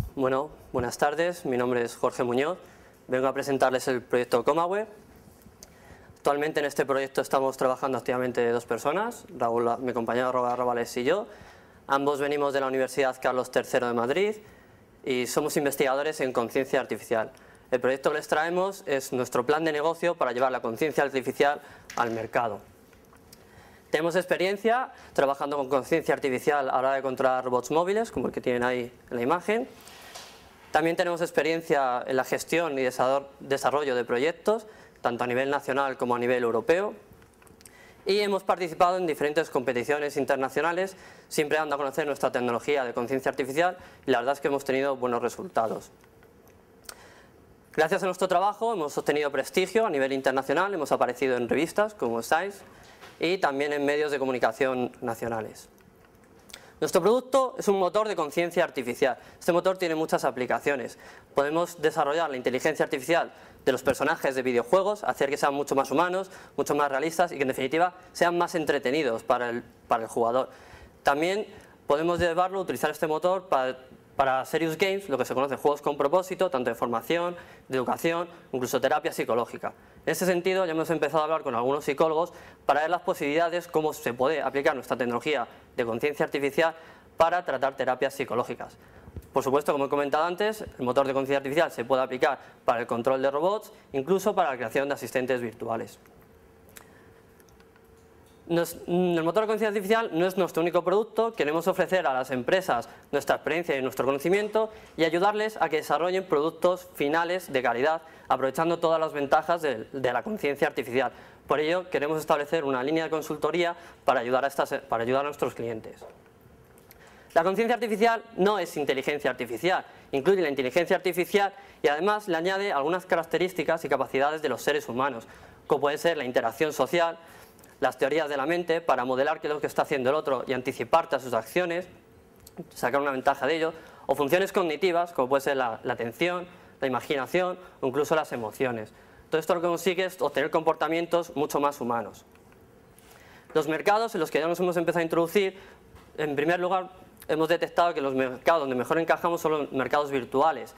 Bueno, buenas tardes, mi nombre es Jorge Muñoz, vengo a presentarles el proyecto ComaWare. Actualmente en este proyecto estamos trabajando activamente dos personas, mi compañero Raúl Arrabales y yo. Ambos venimos de la Universidad Carlos III de Madrid y somos investigadores en conciencia artificial. El proyecto que les traemos es nuestro plan de negocio para llevar la conciencia artificial al mercado. Tenemos experiencia trabajando con conciencia artificial a la hora de controlar robots móviles, como el que tienen ahí en la imagen. También tenemos experiencia en la gestión y desarrollo de proyectos, tanto a nivel nacional como a nivel europeo. Y hemos participado en diferentes competiciones internacionales, siempre dando a conocer nuestra tecnología de conciencia artificial, y la verdad es que hemos tenido buenos resultados. Gracias a nuestro trabajo hemos obtenido prestigio a nivel internacional, hemos aparecido en revistas como Science y también en medios de comunicación nacionales. Nuestro producto es un motor de conciencia artificial. Este motor tiene muchas aplicaciones. Podemos desarrollar la inteligencia artificial de los personajes de videojuegos, hacer que sean mucho más humanos, mucho más realistas y que en definitiva sean más entretenidos para el jugador. También podemos utilizar este motor para serious games, lo que se conoce juegos con propósito, tanto de formación, de educación, incluso terapia psicológica. En ese sentido ya hemos empezado a hablar con algunos psicólogos para ver las posibilidades, cómo se puede aplicar nuestra tecnología de conciencia artificial para tratar terapias psicológicas. Por supuesto, como he comentado antes, el motor de conciencia artificial se puede aplicar para el control de robots, incluso para la creación de asistentes virtuales. El motor de conciencia artificial no es nuestro único producto, queremos ofrecer a las empresas nuestra experiencia y nuestro conocimiento y ayudarles a que desarrollen productos finales de calidad, aprovechando todas las ventajas de la conciencia artificial. Por ello, queremos establecer una línea de consultoría para ayudar a nuestros clientes. La conciencia artificial no es inteligencia artificial, incluye la inteligencia artificial y además le añade algunas características y capacidades de los seres humanos, como puede ser la interacción social, las teorías de la mente para modelar qué es lo que está haciendo el otro y anticiparte a sus acciones, sacar una ventaja de ello, o funciones cognitivas como puede ser la atención, la imaginación o incluso las emociones. Todo esto lo que consigue es obtener comportamientos mucho más humanos. Los mercados en los que ya nos hemos empezado a introducir, en primer lugar hemos detectado que los mercados donde mejor encajamos son los mercados virtuales.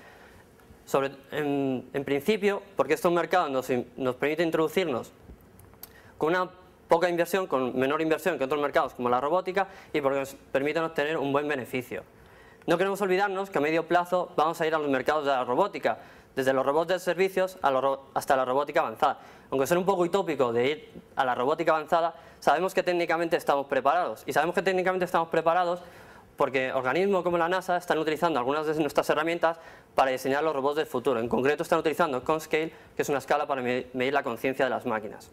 En principio, porque estos mercados nos permiten introducirnos con una poca inversión, con menor inversión que otros mercados como la robótica y porque nos permiten obtener un buen beneficio. No queremos olvidarnos que a medio plazo vamos a ir a los mercados de la robótica, desde los robots de servicios hasta la robótica avanzada. Aunque suene un poco utópico de ir a la robótica avanzada, sabemos que técnicamente estamos preparados. Y sabemos que técnicamente estamos preparados porque organismos como la NASA están utilizando algunas de nuestras herramientas para diseñar los robots del futuro. En concreto están utilizando Conscale, que es una escala para medir la conciencia de las máquinas.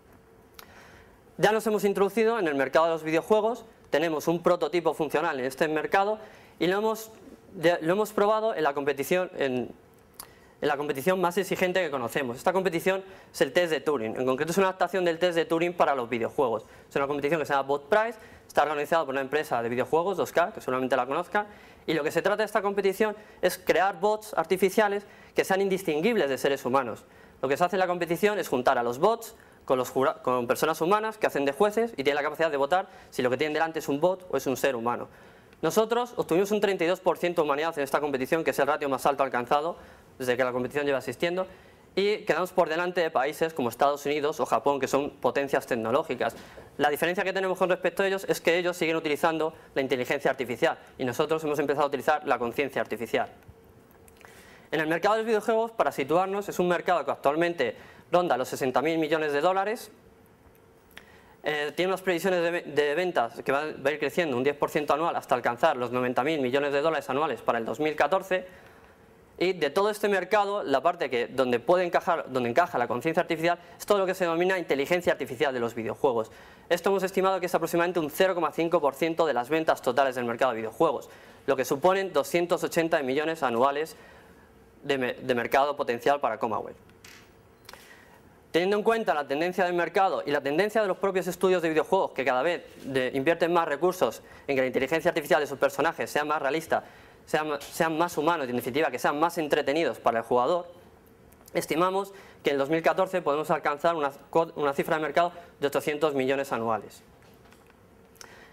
Ya nos hemos introducido en el mercado de los videojuegos, tenemos un prototipo funcional en este mercado y lo hemos probado en la competición más exigente que conocemos. Esta competición es el test de Turing, en concreto es una adaptación del test de Turing para los videojuegos. Es una competición que se llama Bot Prize, está organizada por una empresa de videojuegos, 2K, que seguramente la conozcan, y lo que se trata de esta competición es crear bots artificiales que sean indistinguibles de seres humanos. Lo que se hace en la competición es juntar a los bots con personas humanas que hacen de jueces y tienen la capacidad de votar si lo que tienen delante es un bot o es un ser humano. Nosotros obtuvimos un 32% de humanidad en esta competición, que es el ratio más alto alcanzado desde que la competición lleva existiendo, y quedamos por delante de países como Estados Unidos o Japón, que son potencias tecnológicas. La diferencia que tenemos con respecto a ellos es que ellos siguen utilizando la inteligencia artificial y nosotros hemos empezado a utilizar la conciencia artificial. En el mercado de los videojuegos, para situarnos, es un mercado que actualmente ronda los 60.000 millones de dólares, tiene unas previsiones de ventas que va a ir creciendo un 10% anual hasta alcanzar los 90.000 millones de dólares anuales para el 2014, y de todo este mercado, la parte donde encaja la conciencia artificial es todo lo que se denomina inteligencia artificial de los videojuegos. Esto hemos estimado que es aproximadamente un 0,5% de las ventas totales del mercado de videojuegos, lo que suponen 280 millones anuales de mercado potencial para ComaWare. Teniendo en cuenta la tendencia del mercado y la tendencia de los propios estudios de videojuegos, que cada vez invierten más recursos en que la inteligencia artificial de sus personajes sea más realista, sean más humanos y en definitiva que sean más entretenidos para el jugador, estimamos que en 2014 podemos alcanzar una cifra de mercado de 800 millones anuales.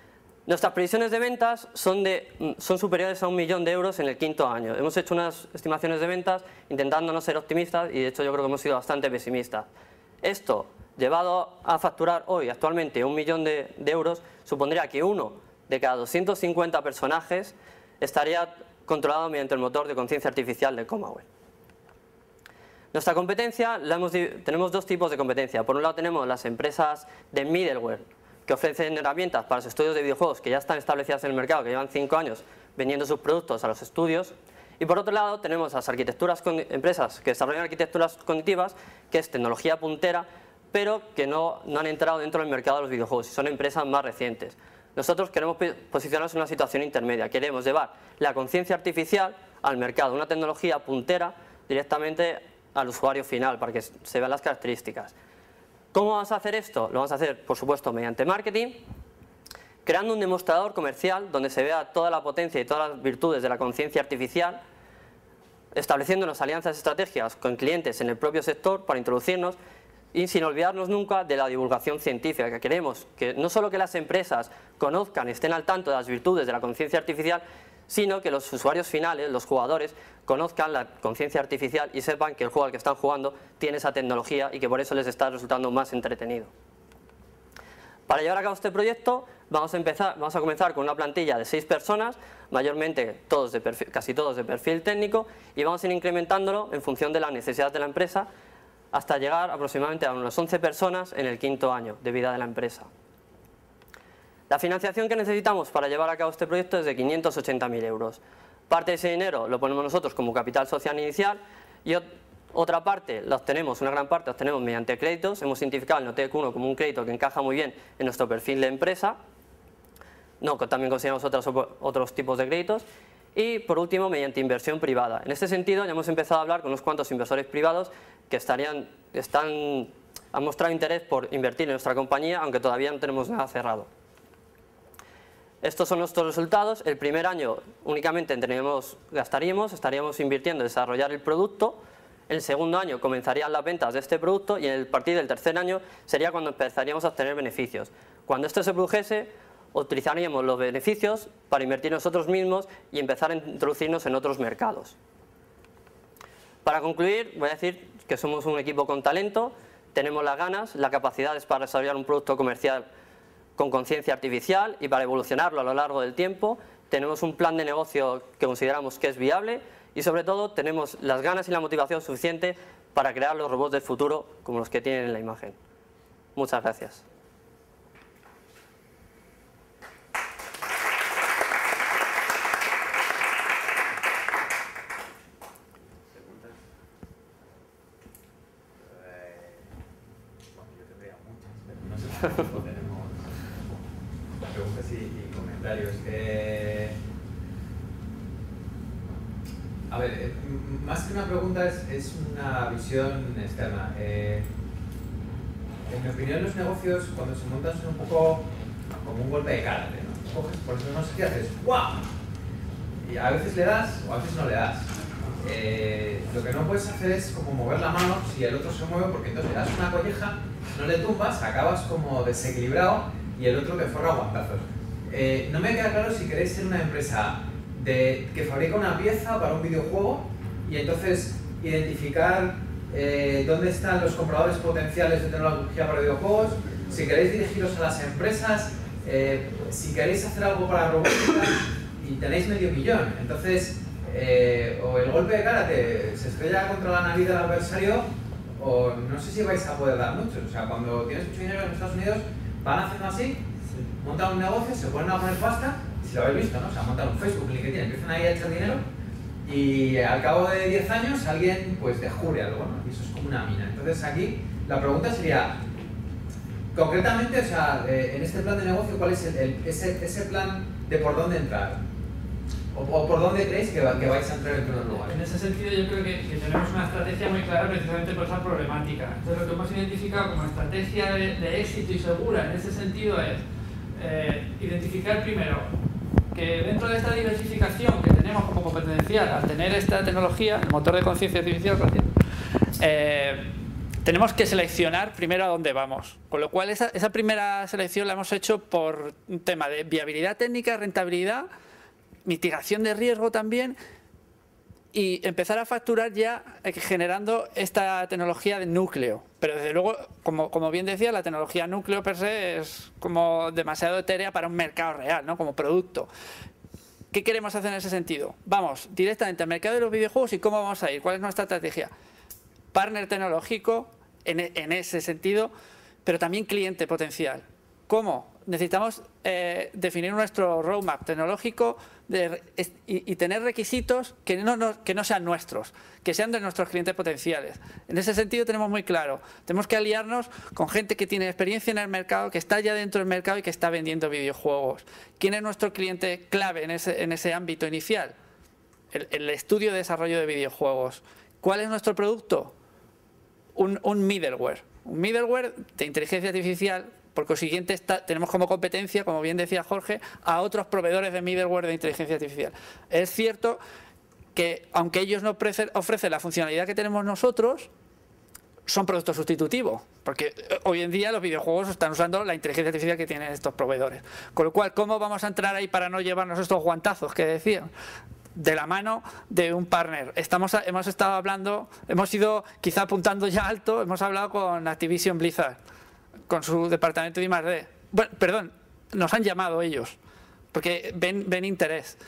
Nuestras previsiones de ventas son superiores a 1 millón de euros en el quinto año. Hemos hecho unas estimaciones de ventas intentando no ser optimistas y de hecho yo creo que hemos sido bastante pesimistas. Esto, llevado a facturar hoy actualmente 1 millón de euros, supondría que 1 de cada 250 personajes estaría controlado mediante el motor de conciencia artificial de Comaware. Nuestra competencia, tenemos dos tipos de competencia. Por un lado tenemos las empresas de middleware, que ofrecen herramientas para los estudios de videojuegos que ya están establecidas en el mercado, que llevan 5 años vendiendo sus productos a los estudios. Y por otro lado tenemos las empresas que desarrollan arquitecturas cognitivas, que es tecnología puntera, pero que no han entrado dentro del mercado de los videojuegos y son empresas más recientes. Nosotros queremos posicionarnos en una situación intermedia, queremos llevar la conciencia artificial al mercado, una tecnología puntera directamente al usuario final para que se vean las características. ¿Cómo vamos a hacer esto? Lo vamos a hacer, por supuesto, mediante marketing, creando un demostrador comercial donde se vea toda la potencia y todas las virtudes de la conciencia artificial, estableciéndonos alianzas estratégicas con clientes en el propio sector para introducirnos y sin olvidarnos nunca de la divulgación científica, que queremos que no solo que las empresas conozcan, estén al tanto de las virtudes de la conciencia artificial, sino que los usuarios finales, los jugadores, conozcan la conciencia artificial y sepan que el juego al que están jugando tiene esa tecnología y que por eso les está resultando más entretenido. Para llevar a cabo este proyecto vamos a comenzar con una plantilla de 6 personas, mayormente casi todos de perfil técnico, y vamos a ir incrementándolo en función de las necesidades de la empresa hasta llegar aproximadamente a unas 11 personas en el quinto año de vida de la empresa. La financiación que necesitamos para llevar a cabo este proyecto es de 580.000 euros. Parte de ese dinero lo ponemos nosotros como capital social inicial y otra parte la obtenemos, una gran parte la obtenemos mediante créditos. Hemos identificado el Notec 1 como un crédito que encaja muy bien en nuestro perfil de empresa. También consideramos otros tipos de créditos. Y por último, mediante inversión privada. En este sentido ya hemos empezado a hablar con unos cuantos inversores privados que han mostrado interés por invertir en nuestra compañía, aunque todavía no tenemos nada cerrado. Estos son nuestros resultados. El primer año únicamente estaríamos invirtiendo en desarrollar el producto. El segundo año comenzarían las ventas de este producto y a partir del tercer año sería cuando empezaríamos a obtener beneficios. Cuando esto se produjese, utilizaríamos los beneficios para invertir nosotros mismos y empezar a introducirnos en otros mercados. Para concluir, voy a decir que somos un equipo con talento, tenemos las ganas, las capacidades para desarrollar un producto comercial con conciencia artificial y para evolucionarlo a lo largo del tiempo. Tenemos un plan de negocio que consideramos que es viable y sobre todo tenemos las ganas y la motivación suficiente para crear los robots del futuro como los que tienen en la imagen. Muchas gracias. Tenemos preguntas y comentarios. A ver, más que una pregunta es una visión externa. En mi opinión, los negocios cuando se montan son un poco como un golpe de karate, ¿no? Coges por eso no sé qué haces, ¡guau! Y a veces le das o a veces no le das. Lo que no puedes hacer es como mover la mano si el otro se mueve, porque entonces le das una colleja, no le tumbas, acabas como desequilibrado y el otro te forra guantazos. No me queda claro si queréis ser una empresa que fabrica una pieza para un videojuego y entonces identificar dónde están los compradores potenciales de tecnología para videojuegos, si queréis dirigiros a las empresas, si queréis hacer algo para robótica y tenéis medio millón. Entonces, o el golpe de karate se estrella contra la nariz del adversario, o no sé si vais a poder dar mucho. O sea, cuando tienes mucho dinero en Estados Unidos, van haciendo así, montan un negocio, se ponen a poner pasta, si lo habéis visto, ¿no? O sea, montan un Facebook, LinkedIn, empiezan ahí a echar dinero y al cabo de 10 años alguien pues descubre algo, ¿no? Y eso es como una mina. Entonces aquí la pregunta sería, concretamente, o sea, en este plan de negocio, ¿cuál es ese plan de por dónde entrar? ¿O por dónde creéis que vais a entrar en primer lugar? En ese sentido yo creo que tenemos una estrategia muy clara precisamente por esa problemática. Entonces lo que hemos identificado como estrategia de éxito y segura en ese sentido es identificar primero que dentro de esta diversificación que tenemos como potencial al tener esta tecnología, el motor de conciencia artificial, tenemos que seleccionar primero a dónde vamos. Con lo cual esa primera selección la hemos hecho por un tema de viabilidad técnica, rentabilidad, mitigación de riesgo también, y empezar a facturar ya generando esta tecnología de núcleo. Pero desde luego, como bien decía, la tecnología núcleo per se es como demasiado etérea para un mercado real, ¿no? Como producto. ¿Qué queremos hacer en ese sentido? Vamos directamente al mercado de los videojuegos y cómo vamos a ir, cuál es nuestra estrategia. Partner tecnológico en ese sentido, pero también cliente potencial. ¿Cómo? Necesitamos definir nuestro roadmap tecnológico y tener requisitos que no sean nuestros, que sean de nuestros clientes potenciales. En ese sentido tenemos muy claro, tenemos que aliarnos con gente que tiene experiencia en el mercado, que está ya dentro del mercado y que está vendiendo videojuegos. ¿Quién es nuestro cliente clave en ese ámbito inicial? El estudio de desarrollo de videojuegos. ¿Cuál es nuestro producto? Un middleware. Un middleware de inteligencia artificial. Por consiguiente, tenemos como competencia, como bien decía Jorge, a otros proveedores de middleware de inteligencia artificial. Es cierto que, aunque ellos no ofrecen la funcionalidad que tenemos nosotros, son productos sustitutivos, porque hoy en día los videojuegos están usando la inteligencia artificial que tienen estos proveedores. Con lo cual, ¿cómo vamos a entrar ahí para no llevarnos estos guantazos que decían? De la mano de un partner. Hemos estado hablando, hemos ido quizá apuntando ya alto, hemos hablado con Activision Blizzard, con su departamento de I+D. Bueno, perdón, nos han llamado ellos, porque ven interés.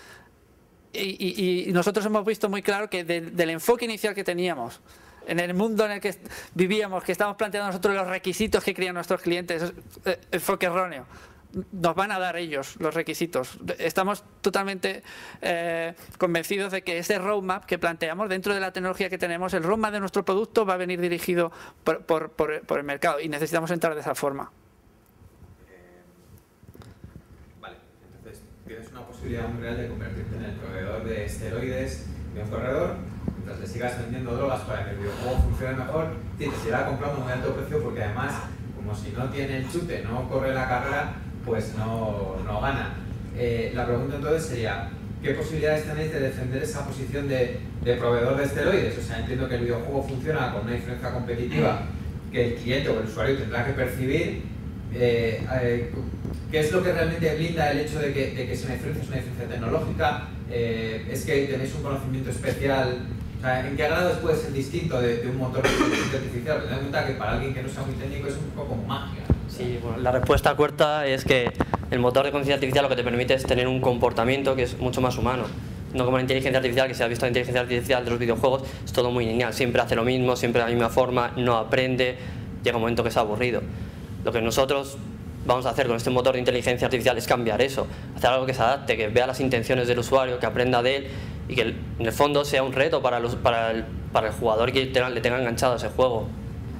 Y nosotros hemos visto muy claro que del enfoque inicial que teníamos, en el mundo en el que vivíamos, que estamos planteando nosotros los requisitos que querían nuestros clientes, enfoque erróneo. Nos van a dar ellos los requisitos. Estamos totalmente convencidos de que ese roadmap que planteamos dentro de la tecnología que tenemos, el roadmap de nuestro producto va a venir dirigido por el mercado y necesitamos entrar de esa forma. Vale, entonces tienes una posibilidad muy real de convertirte en el proveedor de esteroides de un corredor, mientras le sigas vendiendo drogas para que el videojuego funcione mejor, te seguirá comprando a muy alto precio porque además, como si no tiene el chute, no corre la carrera, pues no gana. La pregunta entonces sería, ¿qué posibilidades tenéis de defender esa posición de proveedor de esteroides? O sea, entiendo que el videojuego funciona con una diferencia competitiva que el cliente o el usuario tendrá que percibir. ¿Qué es lo que realmente blinda el hecho de que sea una diferencia tecnológica? ¿Es que tenéis un conocimiento especial? O sea, ¿en qué grado puede ser distinto de un motor de inteligencia artificial? Ten en cuenta que para alguien que no sea muy técnico es un poco como magia. Sí, bueno, la respuesta corta es que el motor de conciencia artificial lo que te permite es tener un comportamiento que es mucho más humano. No como la inteligencia artificial, que se ha visto la inteligencia artificial de los videojuegos, es todo muy lineal, siempre hace lo mismo, siempre de la misma forma, no aprende, llega un momento que es aburrido. Lo que nosotros vamos a hacer con este motor de inteligencia artificial es cambiar eso, hacer algo que se adapte, que vea las intenciones del usuario, que aprenda de él y que en el fondo sea un reto para el jugador que le tenga enganchado a ese juego.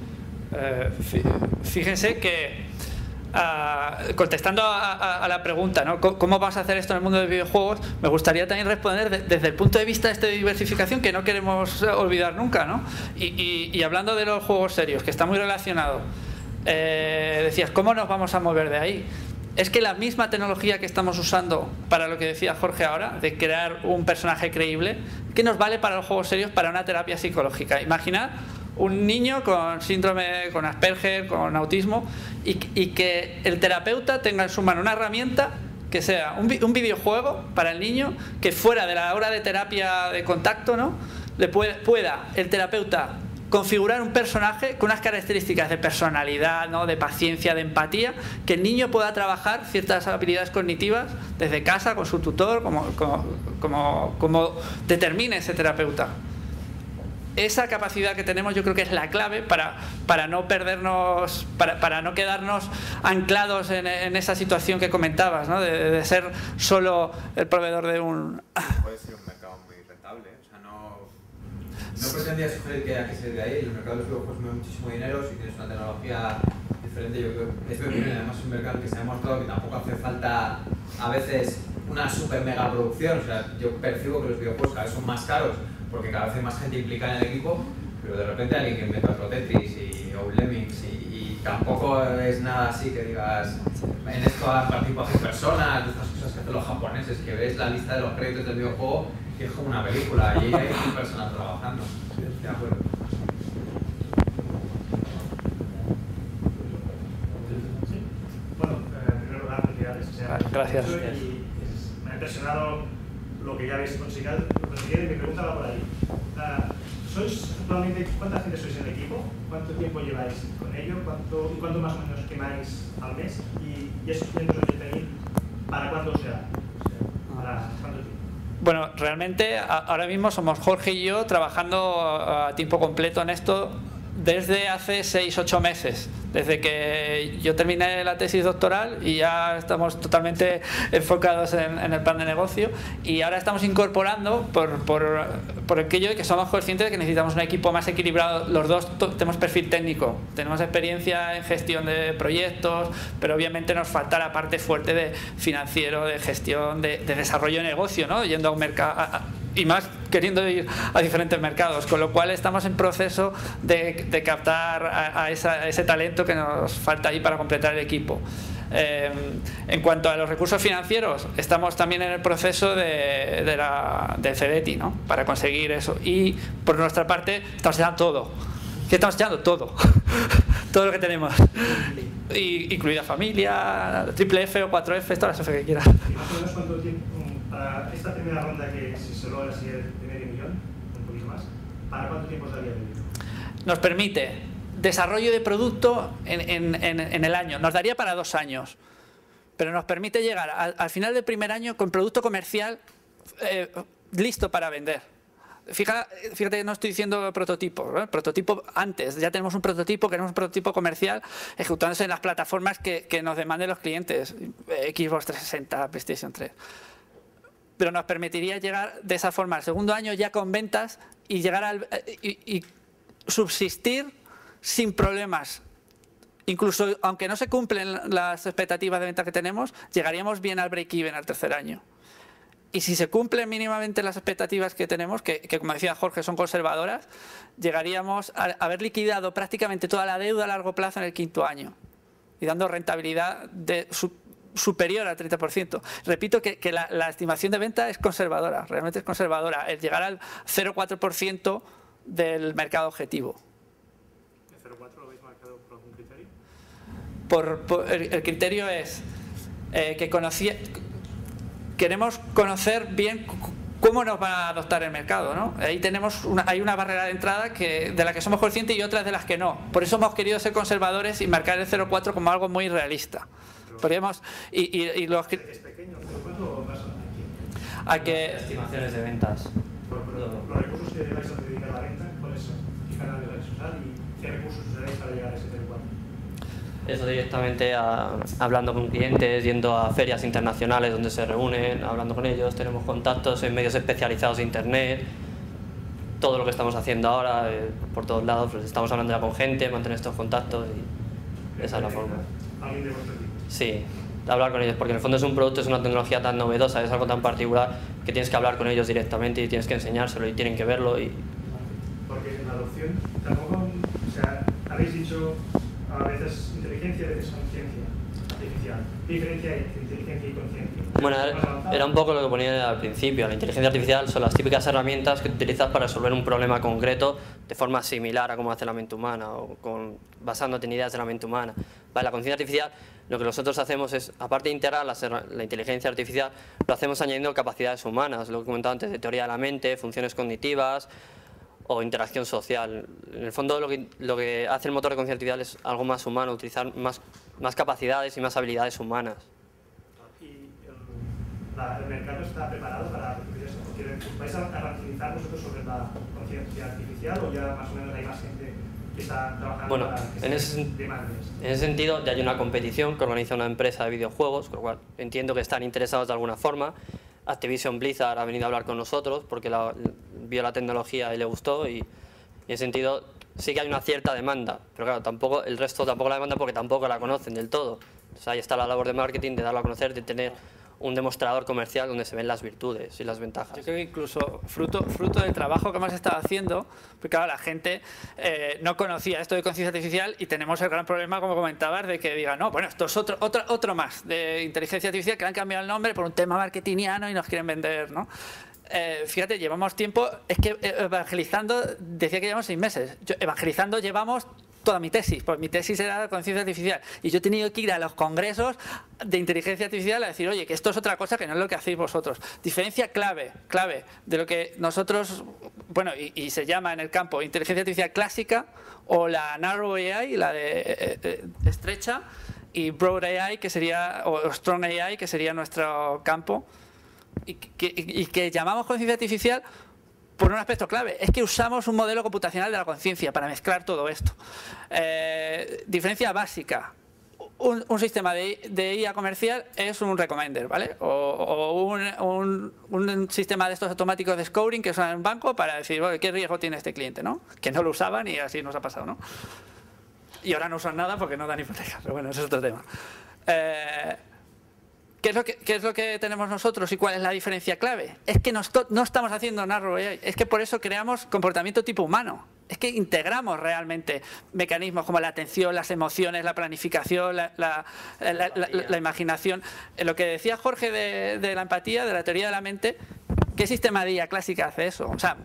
Fíjense que contestando a la pregunta, ¿no? ¿Cómo vamos a hacer esto en el mundo de videojuegos? Me gustaría también responder desde el punto de vista de diversificación que no queremos olvidar nunca, ¿no? Y hablando de los juegos serios, que está muy relacionado, decías, ¿cómo nos vamos a mover de ahí? Es que la misma tecnología que estamos usando para lo que decía Jorge ahora, de crear un personaje creíble, que nos vale para los juegos serios, para una terapia psicológica. Imaginad un niño con síndrome, con Asperger, con autismo, y que el terapeuta tenga en su mano una herramienta que sea un videojuego para el niño, que fuera de la hora de terapia de contacto, ¿no? Le pueda el terapeuta configurar un personaje con unas características de personalidad, ¿no? De paciencia, de empatía, que el niño pueda trabajar ciertas habilidades cognitivas desde casa, con su tutor, como determine ese terapeuta. Esa capacidad que tenemos yo creo que es la clave para no perdernos, para no quedarnos anclados en esa situación que comentabas, ¿no? De ser solo el proveedor de un... Puede ser un mercado muy rentable, o sea, no pretendía sugerir que haya que salir de ahí. El mercado de los videojuegos mueve muchísimo dinero, si tienes una tecnología diferente, yo creo que es mi opinión, además es un mercado que se ha demostrado que tampoco hace falta a veces una super mega producción. O sea, yo percibo que los videojuegos cada vez son más caros porque cada vez hay más gente implicada en el equipo, pero de repente alguien que inventa otro Tetris o un Lemmings y tampoco es nada así que digas, en esto participan 100 personas, estas cosas que hacen los japoneses, que ves la lista de los créditos del videojuego y es como una película y hay 100 personas trabajando. Sí, de acuerdo. Gracias. Y me ha impresionado lo que ya habéis conseguido. Mi pregunta va por ahí. ¿Sois actualmente, cuánta gente sois en el equipo? ¿Cuánto tiempo lleváis con ello? ¿Cuánto más o menos quemáis al mes? Y esos 580.000, ¿para cuánto será? ¿Para cuánto tiempo? Bueno, realmente ahora mismo somos Jorge y yo trabajando a tiempo completo en esto desde hace 6-8 meses, desde que yo terminé la tesis doctoral y ya estamos totalmente enfocados en el plan de negocio, y ahora estamos incorporando por aquello de que somos conscientes de que necesitamos un equipo más equilibrado. Los dos tenemos perfil técnico, tenemos experiencia en gestión de proyectos, pero obviamente nos falta la parte fuerte de financiero, de gestión, de desarrollo de negocio, ¿no? Yendo a un mercado y más queriendo ir a diferentes mercados, con lo cual estamos en proceso de captar a ese talento que nos falta ahí para completar el equipo. En cuanto a los recursos financieros, estamos también en el proceso de CEDETI, ¿no? Para conseguir eso, y por nuestra parte estamos echando todo. ¿Qué estamos echando? Todo. Todo lo que tenemos, incluida familia, triple F o 4F, todas las F que quieras. ¿Y más o menos cuánto tiempo para esta primera ronda, que si se logra así de medio millón, un poquito más, para cuánto tiempo os daría? Nos permite desarrollo de producto en el año, nos daría para 2 años, pero nos permite llegar al final del primer año con producto comercial listo para vender. Fíjate que no estoy diciendo prototipo, ¿no? Prototipo antes, ya tenemos un prototipo, queremos un prototipo comercial ejecutándose en las plataformas que nos demanden los clientes, Xbox 360, PlayStation 3. Pero nos permitiría llegar de esa forma al segundo año ya con ventas y llegar y subsistir sin problemas. Incluso aunque no se cumplen las expectativas de venta que tenemos, llegaríamos bien al break-even al tercer año. Y si se cumplen mínimamente las expectativas que tenemos, que como decía Jorge son conservadoras, llegaríamos a haber liquidado prácticamente toda la deuda a largo plazo en el quinto año y dando rentabilidad superior al 30%. Repito que la estimación de venta es conservadora, realmente es conservadora, el llegar al 0,4% del mercado objetivo. ¿El 0,4 lo habéis marcado por algún criterio? El criterio es que queremos conocer bien cómo nos va a adoptar el mercado, ¿no? Ahí hay una barrera de entrada de la que somos conscientes y otras de las que no. Por eso hemos querido ser conservadores y marcar el 0,4 como algo muy realista. Podríamos, ¿Es pequeño el 0,4 o más aquí? Estimaciones de ventas. Los recursos que vais a dedicar a la venta, ¿cuáles son? ¿Qué canales vais a usar y qué recursos usaréis para llegar a ese 0,4? Eso directamente hablando con clientes, yendo a ferias internacionales donde se reúnen, hablando con ellos, tenemos contactos en medios especializados de internet, todo lo que estamos haciendo ahora, por todos lados, pues estamos hablando ya con gente, mantener estos contactos y esa es la forma. ¿Alguien de vuestro equipo? Sí, hablar con ellos, porque en el fondo es un producto, es una tecnología tan novedosa, es algo tan particular que tienes que hablar con ellos directamente y tienes que enseñárselo y tienen que verlo. Porque en la adopción tampoco, o sea, habéis dicho a veces inteligencia, a veces conciencia artificial. ¿Qué diferencia hay entre inteligencia y conciencia? Bueno, era un poco lo que ponía al principio. La inteligencia artificial son las típicas herramientas que utilizas para resolver un problema concreto de forma similar a cómo hace la mente humana o basándote en ideas de la mente humana. Vale, la conciencia artificial, lo que nosotros hacemos es, aparte de integrar la inteligencia artificial, lo hacemos añadiendo capacidades humanas, lo que he comentado antes de teoría de la mente, funciones cognitivas o interacción social. En el fondo lo que hace el motor de conciencia artificial es algo más humano, utilizar más capacidades y más habilidades humanas. ¿Y el mercado está preparado para recibir eso? Porque ¿vais a reutilizar vosotros sobre la conciencia artificial o ya más o menos hay más gente que está trabajando bueno, para que en se demande esto? En ese sentido ya hay una competición que organiza una empresa de videojuegos, con lo cual entiendo que están interesados de alguna forma. Activision Blizzard ha venido a hablar con nosotros porque vio la tecnología y le gustó, y en ese sentido sí que hay una cierta demanda, pero claro, el resto tampoco la demanda porque tampoco la conocen del todo. Entonces ahí está la labor de marketing, de darlo a conocer, de tener un demostrador comercial donde se ven las virtudes y las ventajas. Yo creo que incluso fruto del trabajo que hemos estado haciendo, porque claro, la gente no conocía esto de conciencia artificial y tenemos el gran problema, como comentabas, de que digan, no, bueno, esto es otro más de inteligencia artificial que le han cambiado el nombre por un tema marketingiano y nos quieren vender, ¿no? Fíjate, llevamos tiempo, es que evangelizando, decía que llevamos 6 meses, evangelizando llevamos toda mi tesis, pues mi tesis era conciencia artificial y yo he tenido que ir a los congresos de inteligencia artificial a decir, oye, que esto es otra cosa que no es lo que hacéis vosotros. Diferencia clave de lo que nosotros, bueno, y se llama en el campo inteligencia artificial clásica o la narrow AI, la de estrecha, y broad AI, que sería, o strong AI, que sería nuestro campo, y que llamamos conciencia artificial por un aspecto clave, es que usamos un modelo computacional de la conciencia para mezclar todo esto. Diferencia básica, un sistema de IA comercial es un recommender, ¿vale? O un sistema de estos automáticos de scoring que usan en un banco para decir, bueno, ¿qué riesgo tiene este cliente? ¿No? Que no lo usaban y así nos ha pasado, ¿no? Y ahora no usan nada porque no dan hipoteca, pero bueno, ese es otro tema. ¿Qué es lo que tenemos nosotros y cuál es la diferencia clave? Es que no estamos haciendo narrow AI, es que por eso creamos comportamiento tipo humano. Es que integramos realmente mecanismos como la atención, las emociones, la planificación, la imaginación. Lo que decía Jorge de la empatía, de la teoría de la mente, ¿qué sistema de IA clásica hace eso? O sea,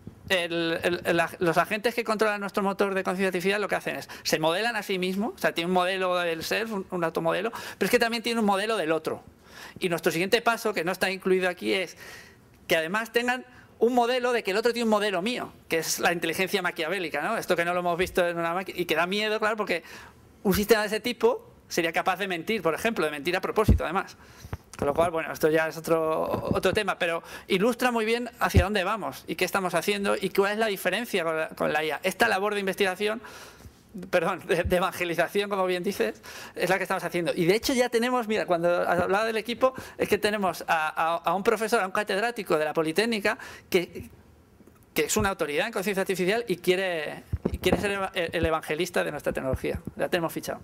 los agentes que controlan nuestro motor de conciencia artificial lo que hacen es, se modelan a sí mismos, o sea, tiene un modelo del self, un automodelo, pero es que también tiene un modelo del otro. Y nuestro siguiente paso, que no está incluido aquí, es que además tengan un modelo de que el otro tiene un modelo mío, que es la inteligencia maquiavélica, ¿no? Esto que no lo hemos visto en una máquina y que da miedo, claro, porque un sistema de ese tipo sería capaz de mentir, por ejemplo, de mentir a propósito, además. Con lo cual, bueno, esto ya es otro tema, pero ilustra muy bien hacia dónde vamos y qué estamos haciendo y cuál es la diferencia con la IA. Esta labor de investigación, perdón, de evangelización, como bien dices, es la que estamos haciendo. Y de hecho ya tenemos, mira, cuando hablaba del equipo, es que tenemos a un profesor, a un catedrático de la Politécnica que es una autoridad en conciencia artificial y quiere ser el evangelista de nuestra tecnología. La tenemos fichado.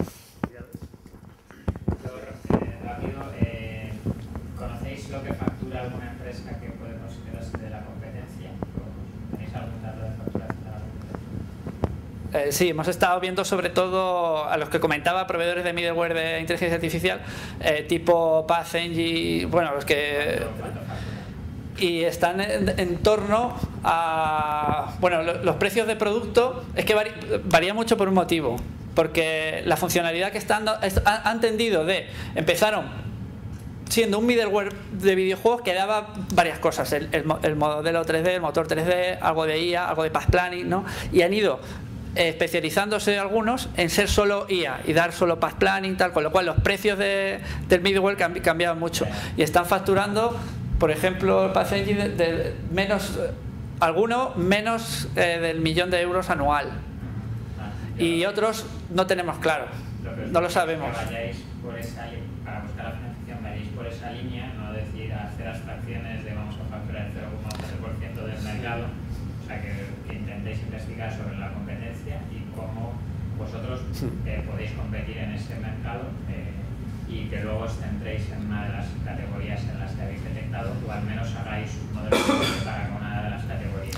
¿Conocéis lo que factura alguna empresa que puede considerarse de la competencia? ¿Tenéis algún dato de facturación de la competencia? Sí, hemos estado viendo sobre todo a los que comentaba, proveedores de middleware de inteligencia artificial, tipo PathEngine, bueno, los que... Y están en torno a... Bueno, los precios de producto es que varía mucho por un motivo, porque la funcionalidad que han tendido de... Empezaron siendo un middleware de videojuegos que daba varias cosas, el modelo 3D, el motor 3D, algo de IA, algo de path planning, ¿no? Y han ido especializándose algunos en ser solo IA y dar solo path planning, tal, con lo cual los precios del middleware cambiaban mucho y están facturando, por ejemplo, el PathEngine de menos del 1.000.000 de euros anual y otros no tenemos claro, no lo sabemos. Para buscar la financiación vayáis por esa línea, no decir hacer abstracciones de vamos a facturar el 0,3% del mercado, o sea que intentéis investigar sobre la competencia y cómo vosotros podéis competir en ese mercado y que luego os centréis en una de las categorías en las que habéis detectado o al menos hagáis un modelo para una de las categorías.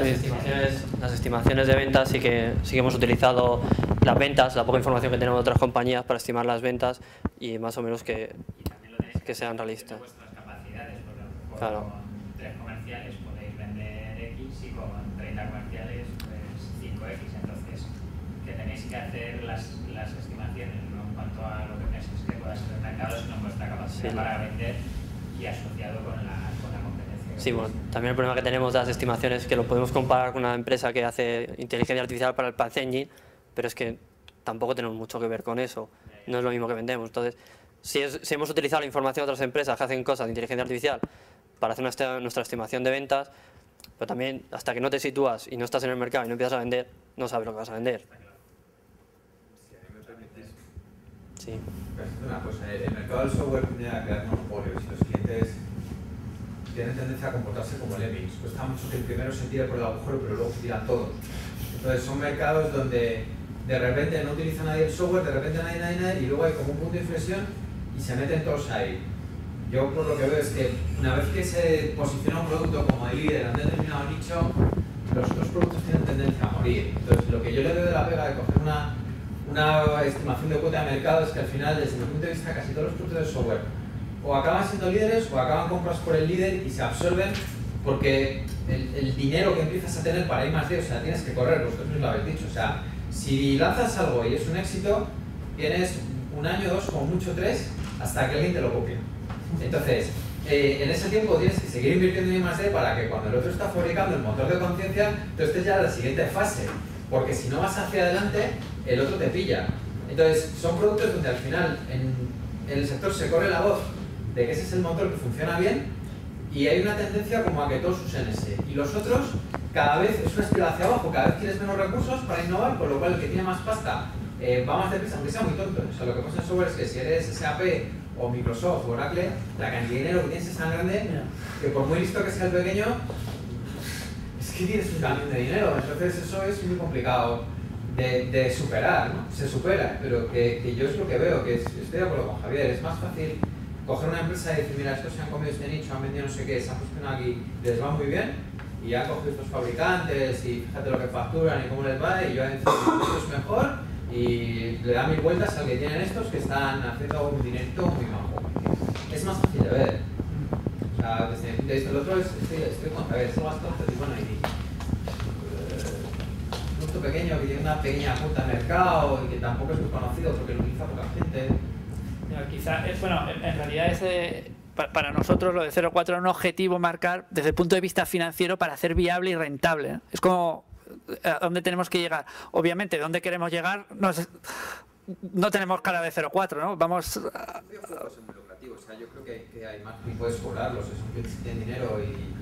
Las estimaciones de ventas sí que hemos utilizado las ventas, la poca información que tenemos de otras compañías para estimar las ventas y más o menos que sean realistas. Vuestras capacidades, porque claro. Con 3 comerciales podéis vender X y con 30 comerciales pues 5X, entonces que tenéis que hacer las estimaciones, no en cuanto a lo que penséis que pueda ser el mercado, sino en vuestra capacidad para vender y asociado con la competencia. Sí, bueno, también el problema que tenemos de las estimaciones es que lo podemos comparar con una empresa que hace inteligencia artificial para el PathEngine, pero es que tampoco tenemos mucho que ver con eso, no es lo mismo que vendemos. Entonces, si hemos utilizado la información de otras empresas que hacen cosas de inteligencia artificial para hacer nuestra estimación de ventas, pero también hasta que no te sitúas y no estás en el mercado y no empiezas a vender, no sabes lo que vas a vender. Si a mí me permitís. Sí. Una cosa, el mercado del software tiende a crear monopolios y los clientes tienen tendencia a comportarse como lemmings. Cuesta mucho que el primero se tire por el agujero, pero luego se tiran todos. Entonces son mercados donde de repente no utiliza nadie el software, de repente nadie, y luego hay como un punto de inflexión y se meten todos ahí. Yo por lo que veo es que una vez que se posiciona un producto como el líder en un determinado nicho, los otros productos tienen tendencia a morir. Entonces lo que yo le veo de la pega de coger una estimación de cuota de mercado es que al final, desde mi punto de vista, casi todos los productos de software o acaban siendo líderes o acaban comprados por el líder y se absorben porque el dinero que empiezas a tener para I+D, o sea, tienes que correr, vosotros mismos lo habéis dicho, o sea, Si lanzas algo y es un éxito, tienes 1 año, 2, como mucho 3, hasta que alguien te lo copie. Entonces, en ese tiempo tienes que seguir invirtiendo en I+D para que cuando el otro está fabricando el motor de conciencia, tú estés ya en la siguiente fase. Porque si no vas hacia adelante, el otro te pilla. Entonces, son productos donde al final en el sector se corre la voz de que ese es el motor que funciona bien y hay una tendencia como a que todos usen ese. Y los otros, cada vez es una espiral hacia abajo, cada vez tienes menos recursos para innovar, con lo cual el que tiene más pasta va más deprisa, aunque sea muy tonto. O sea, lo que pasa en software es que si eres SAP o Microsoft o Oracle, la cantidad de dinero que tienes es tan grande que por muy listo que sea el pequeño, es que tienes un camión de dinero. Entonces eso es muy complicado de superar, ¿no? Se supera, pero que yo es lo que veo, que estoy de acuerdo con Javier, es más fácil coger una empresa y decir, mira, estos se han comido este nicho, han vendido no sé qué, se han puesto aquí, les va muy bien, y han cogido estos fabricantes y fíjate lo que facturan y cómo les va, y yo voy a decir, esto es mejor, y le da 1000 vueltas al que tienen estos que están haciendo un dinerito muy bajo. Es más fácil de ver. O sea, desde el otro estoy con Javier, es bastante bueno y producto pequeño que tiene una pequeña cuota de mercado y que tampoco es muy conocido porque lo utiliza poca gente. Quizá, bueno, en realidad para nosotros lo de 0,4 es un objetivo marcar desde el punto de vista financiero para hacer viable y rentable, ¿eh? Es como a dónde tenemos que llegar. Obviamente, dónde queremos llegar no tenemos cara de 0,4, ¿no? Vamos a... Los videojuegos son muy lucrativos, o sea, yo creo que hay más que puedes cobrarlos, es un que tienen dinero y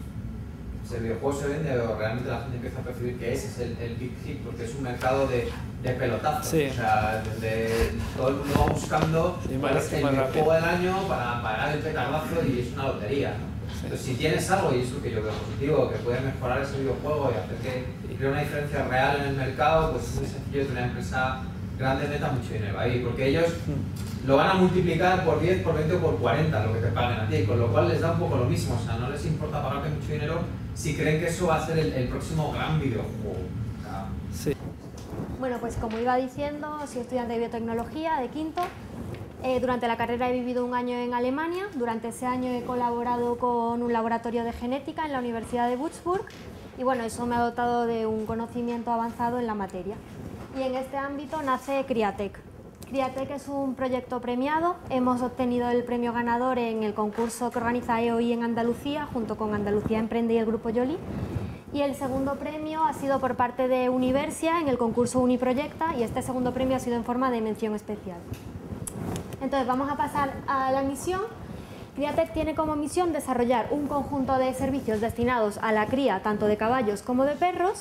si el videojuego se vende o realmente la gente empieza a percibir que ese es el big hit, porque es un mercado de pelotazos, sí. O sea, donde todo el mundo va buscando cuál es el videojuego del año para pagar el petardazo y es una lotería, ¿no? Entonces, si tienes algo, y es lo que yo veo positivo, que puede mejorar ese videojuego y hacer que cree una diferencia real en el mercado, pues es muy sencillo que una empresa grande meta mucho dinero ahí, porque ellos lo van a multiplicar por 10, por 20 o por 40 lo que te paguen a ti, con lo cual les da un poco lo mismo, o sea, no les importa pagarte mucho dinero si creen que eso va a ser el próximo gran videojuego. O sea, Sí. Bueno, pues como iba diciendo, soy estudiante de biotecnología de quinto. Durante la carrera he vivido 1 año en Alemania. Durante ese año he colaborado con un laboratorio de genética en la Universidad de Würzburg y bueno, eso me ha dotado de un conocimiento avanzado en la materia. Y en este ámbito nace CRIATEC. CRIATEC es un proyecto premiado. Hemos obtenido el premio ganador en el concurso que organiza EOI en Andalucía, junto con Andalucía Emprende y el Grupo Yoli. Y el segundo premio ha sido por parte de Universia en el concurso Uniproyecta y este segundo premio ha sido en forma de mención especial. Entonces vamos a pasar a la misión. CRIATEC tiene como misión desarrollar un conjunto de servicios destinados a la cría tanto de caballos como de perros,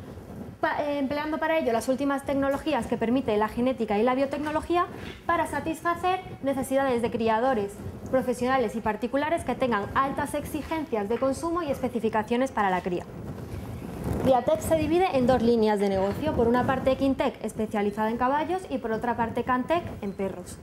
empleando para ello las últimas tecnologías que permite la genética y la biotecnología para satisfacer necesidades de criadores profesionales y particulares que tengan altas exigencias de consumo y especificaciones para la cría. CRIATEC se divide en 2 líneas de negocio, por una parte Quintec especializada en caballos y por otra parte Cantec en perros.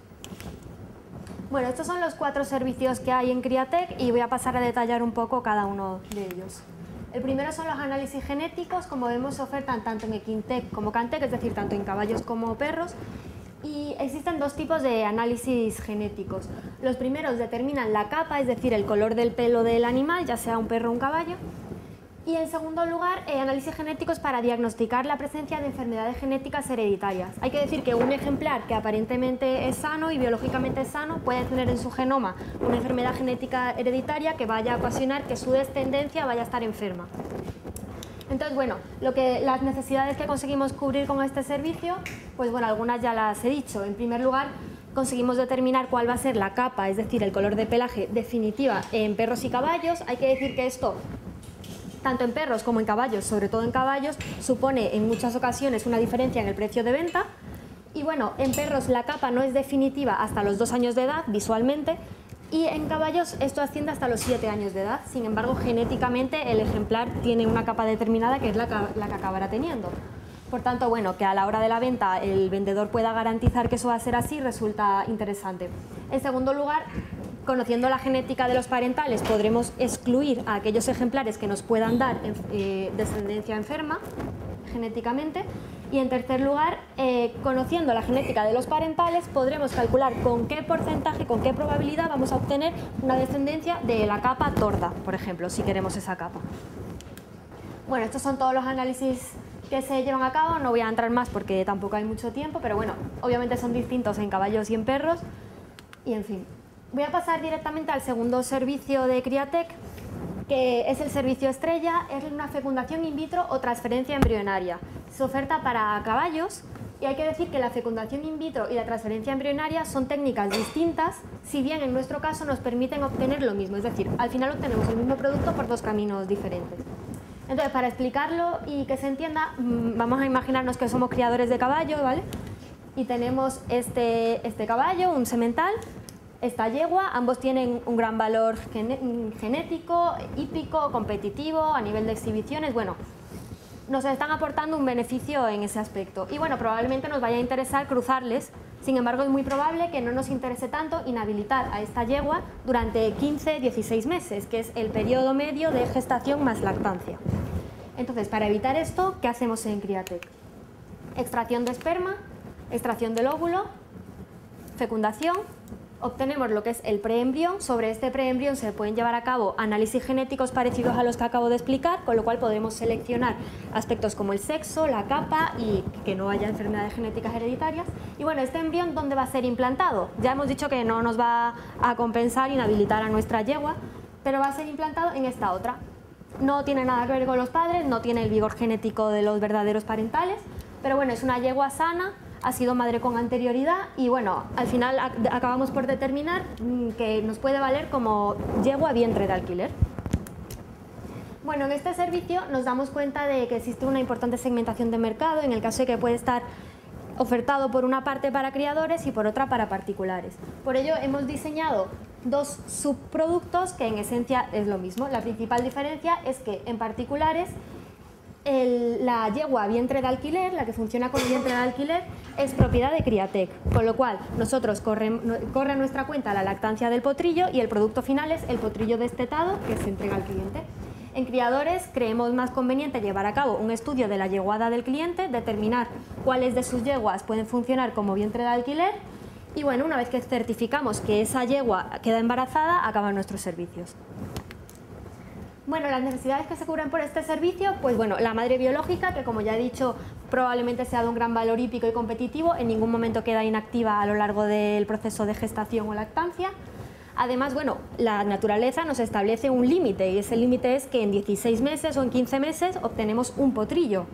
Bueno, estos son los 4 servicios que hay en CRIATEC y voy a pasar a detallar un poco cada uno de ellos. El primero son los análisis genéticos, como vemos se ofertan tanto en Quintec como Cantec, es decir, tanto en caballos como perros. Y existen 2 tipos de análisis genéticos. Los primeros determinan la capa, es decir, el color del pelo del animal, ya sea un perro o un caballo. Y en segundo lugar, análisis genéticos para diagnosticar la presencia de enfermedades genéticas hereditarias. Hay que decir que un ejemplar que aparentemente es sano y biológicamente sano puede tener en su genoma una enfermedad genética hereditaria que vaya a ocasionar que su descendencia vaya a estar enferma. Entonces, bueno, las necesidades que conseguimos cubrir con este servicio, pues bueno, algunas ya las he dicho. En primer lugar, conseguimos determinar cuál va a ser la capa, es decir, el color de pelaje definitiva en perros y caballos. Hay que decir que esto, tanto en perros como en caballos, sobre todo en caballos, supone en muchas ocasiones una diferencia en el precio de venta. Y bueno, en perros la capa no es definitiva hasta los 2 años de edad, visualmente, y en caballos esto asciende hasta los 7 años de edad. Sin embargo, genéticamente el ejemplar tiene una capa determinada que es la que acabará teniendo. Por tanto, bueno, que a la hora de la venta el vendedor pueda garantizar que eso va a ser así resulta interesante. En segundo lugar, conociendo la genética de los parentales, podremos excluir a aquellos ejemplares que nos puedan dar descendencia enferma genéticamente. Y en tercer lugar, conociendo la genética de los parentales, podremos calcular con qué porcentaje, con qué probabilidad vamos a obtener una descendencia de la capa torda, por ejemplo, si queremos esa capa. Bueno, estos son todos los análisis que se llevan a cabo. No voy a entrar más porque tampoco hay mucho tiempo, pero bueno, obviamente son distintos en caballos y en perros. Y en fin, voy a pasar directamente al segundo servicio de Criatec, que es el servicio estrella, es una fecundación in vitro o transferencia embrionaria. Se oferta para caballos y hay que decir que la fecundación in vitro y la transferencia embrionaria son técnicas distintas, si bien en nuestro caso nos permiten obtener lo mismo, es decir, al final obtenemos el mismo producto por dos caminos diferentes. Entonces, para explicarlo y que se entienda, vamos a imaginarnos que somos criadores de caballo, ¿vale? Y tenemos este caballo, un semental, esta yegua, ambos tienen un gran valor genético, hípico, competitivo, a nivel de exhibiciones, bueno, nos están aportando un beneficio en ese aspecto. Y bueno, probablemente nos vaya a interesar cruzarles, sin embargo es muy probable que no nos interese tanto inhabilitar a esta yegua durante 15-16 meses, que es el periodo medio de gestación más lactancia. Entonces, para evitar esto, ¿qué hacemos en Criatec? Extracción de esperma, extracción del óvulo, fecundación, obtenemos lo que es el preembrión. Sobre este preembrión se pueden llevar a cabo análisis genéticos parecidos a los que acabo de explicar, con lo cual podemos seleccionar aspectos como el sexo, la capa y que no haya enfermedades genéticas hereditarias. Y bueno, este embrión, ¿dónde va a ser implantado? Ya hemos dicho que no nos va a compensar inhabilitar a nuestra yegua, pero va a ser implantado en esta otra. No tiene nada que ver con los padres, no tiene el vigor genético de los verdaderos parentales, pero bueno, es una yegua sana, ha sido madre con anterioridad y bueno, al final acabamos por determinar que nos puede valer como yegua vientre de alquiler. Bueno, en este servicio nos damos cuenta de que existe una importante segmentación de mercado, en el caso de que puede estar ofertado por una parte para criadores y por otra para particulares. Por ello hemos diseñado dos subproductos que en esencia es lo mismo. La principal diferencia es que en particulares la yegua vientre de alquiler, la que funciona con vientre de alquiler, es propiedad de Criatec, con lo cual nosotros corre a nuestra cuenta la lactancia del potrillo y el producto final es el potrillo destetado que se entrega al cliente. En criadores creemos más conveniente llevar a cabo un estudio de la yeguada del cliente, determinar cuáles de sus yeguas pueden funcionar como vientre de alquiler y bueno, una vez que certificamos que esa yegua queda embarazada, acaban nuestros servicios. Bueno, las necesidades que se cubren por este servicio, pues bueno, la madre biológica, que como ya he dicho, probablemente sea de un gran valor hípico y competitivo, en ningún momento queda inactiva a lo largo del proceso de gestación o lactancia. Además, bueno, la naturaleza nos establece un límite y ese límite es que en 16 meses o en 15 meses obtenemos un potrillo.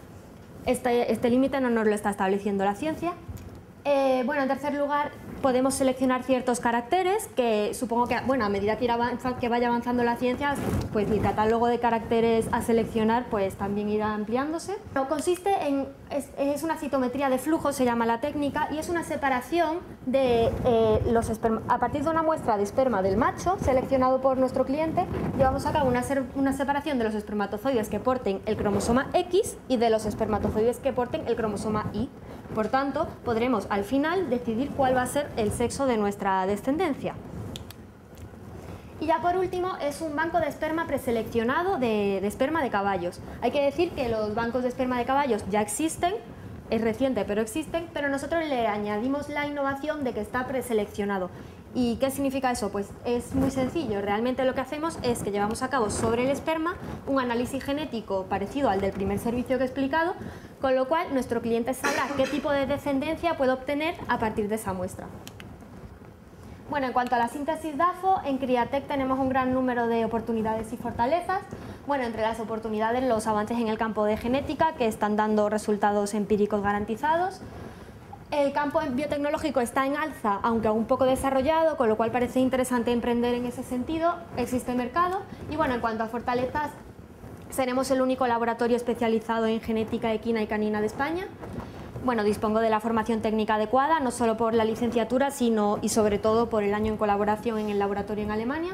Este límite no nos lo está estableciendo la ciencia. Bueno, en tercer lugar, podemos seleccionar ciertos caracteres que supongo que, bueno, a medida que vaya avanzando la ciencia, pues mi catálogo de caracteres a seleccionar pues también irá ampliándose. Consiste en, es una citometría de flujo, se llama la técnica, y es una separación de los esperma. A partir de una muestra de esperma del macho, seleccionado por nuestro cliente, llevamos a cabo una separación de los espermatozoides que porten el cromosoma X y de los espermatozoides que porten el cromosoma Y. Por tanto, podremos al final decidir cuál va a ser el sexo de nuestra descendencia. Y ya por último, es un banco de esperma preseleccionado de esperma de caballos. Hay que decir que los bancos de esperma de caballos ya existen, es reciente pero existen, pero nosotros le añadimos la innovación de que está preseleccionado. ¿Y qué significa eso? Pues es muy sencillo, realmente lo que hacemos es que llevamos a cabo sobre el esperma un análisis genético parecido al del primer servicio que he explicado, con lo cual nuestro cliente sabrá qué tipo de descendencia puede obtener a partir de esa muestra. Bueno, en cuanto a la síntesis DAFO, en Criatec tenemos un gran número de oportunidades y fortalezas. Bueno, entre las oportunidades, los avances en el campo de genética que están dando resultados empíricos garantizados. El campo biotecnológico está en alza, aunque aún poco desarrollado, con lo cual parece interesante emprender en ese sentido. Existe mercado. Y bueno, en cuanto a fortalezas, seremos el único laboratorio especializado en genética equina y canina de España. Bueno, dispongo de la formación técnica adecuada, no solo por la licenciatura, sino y sobre todo por el año en colaboración en el laboratorio en Alemania.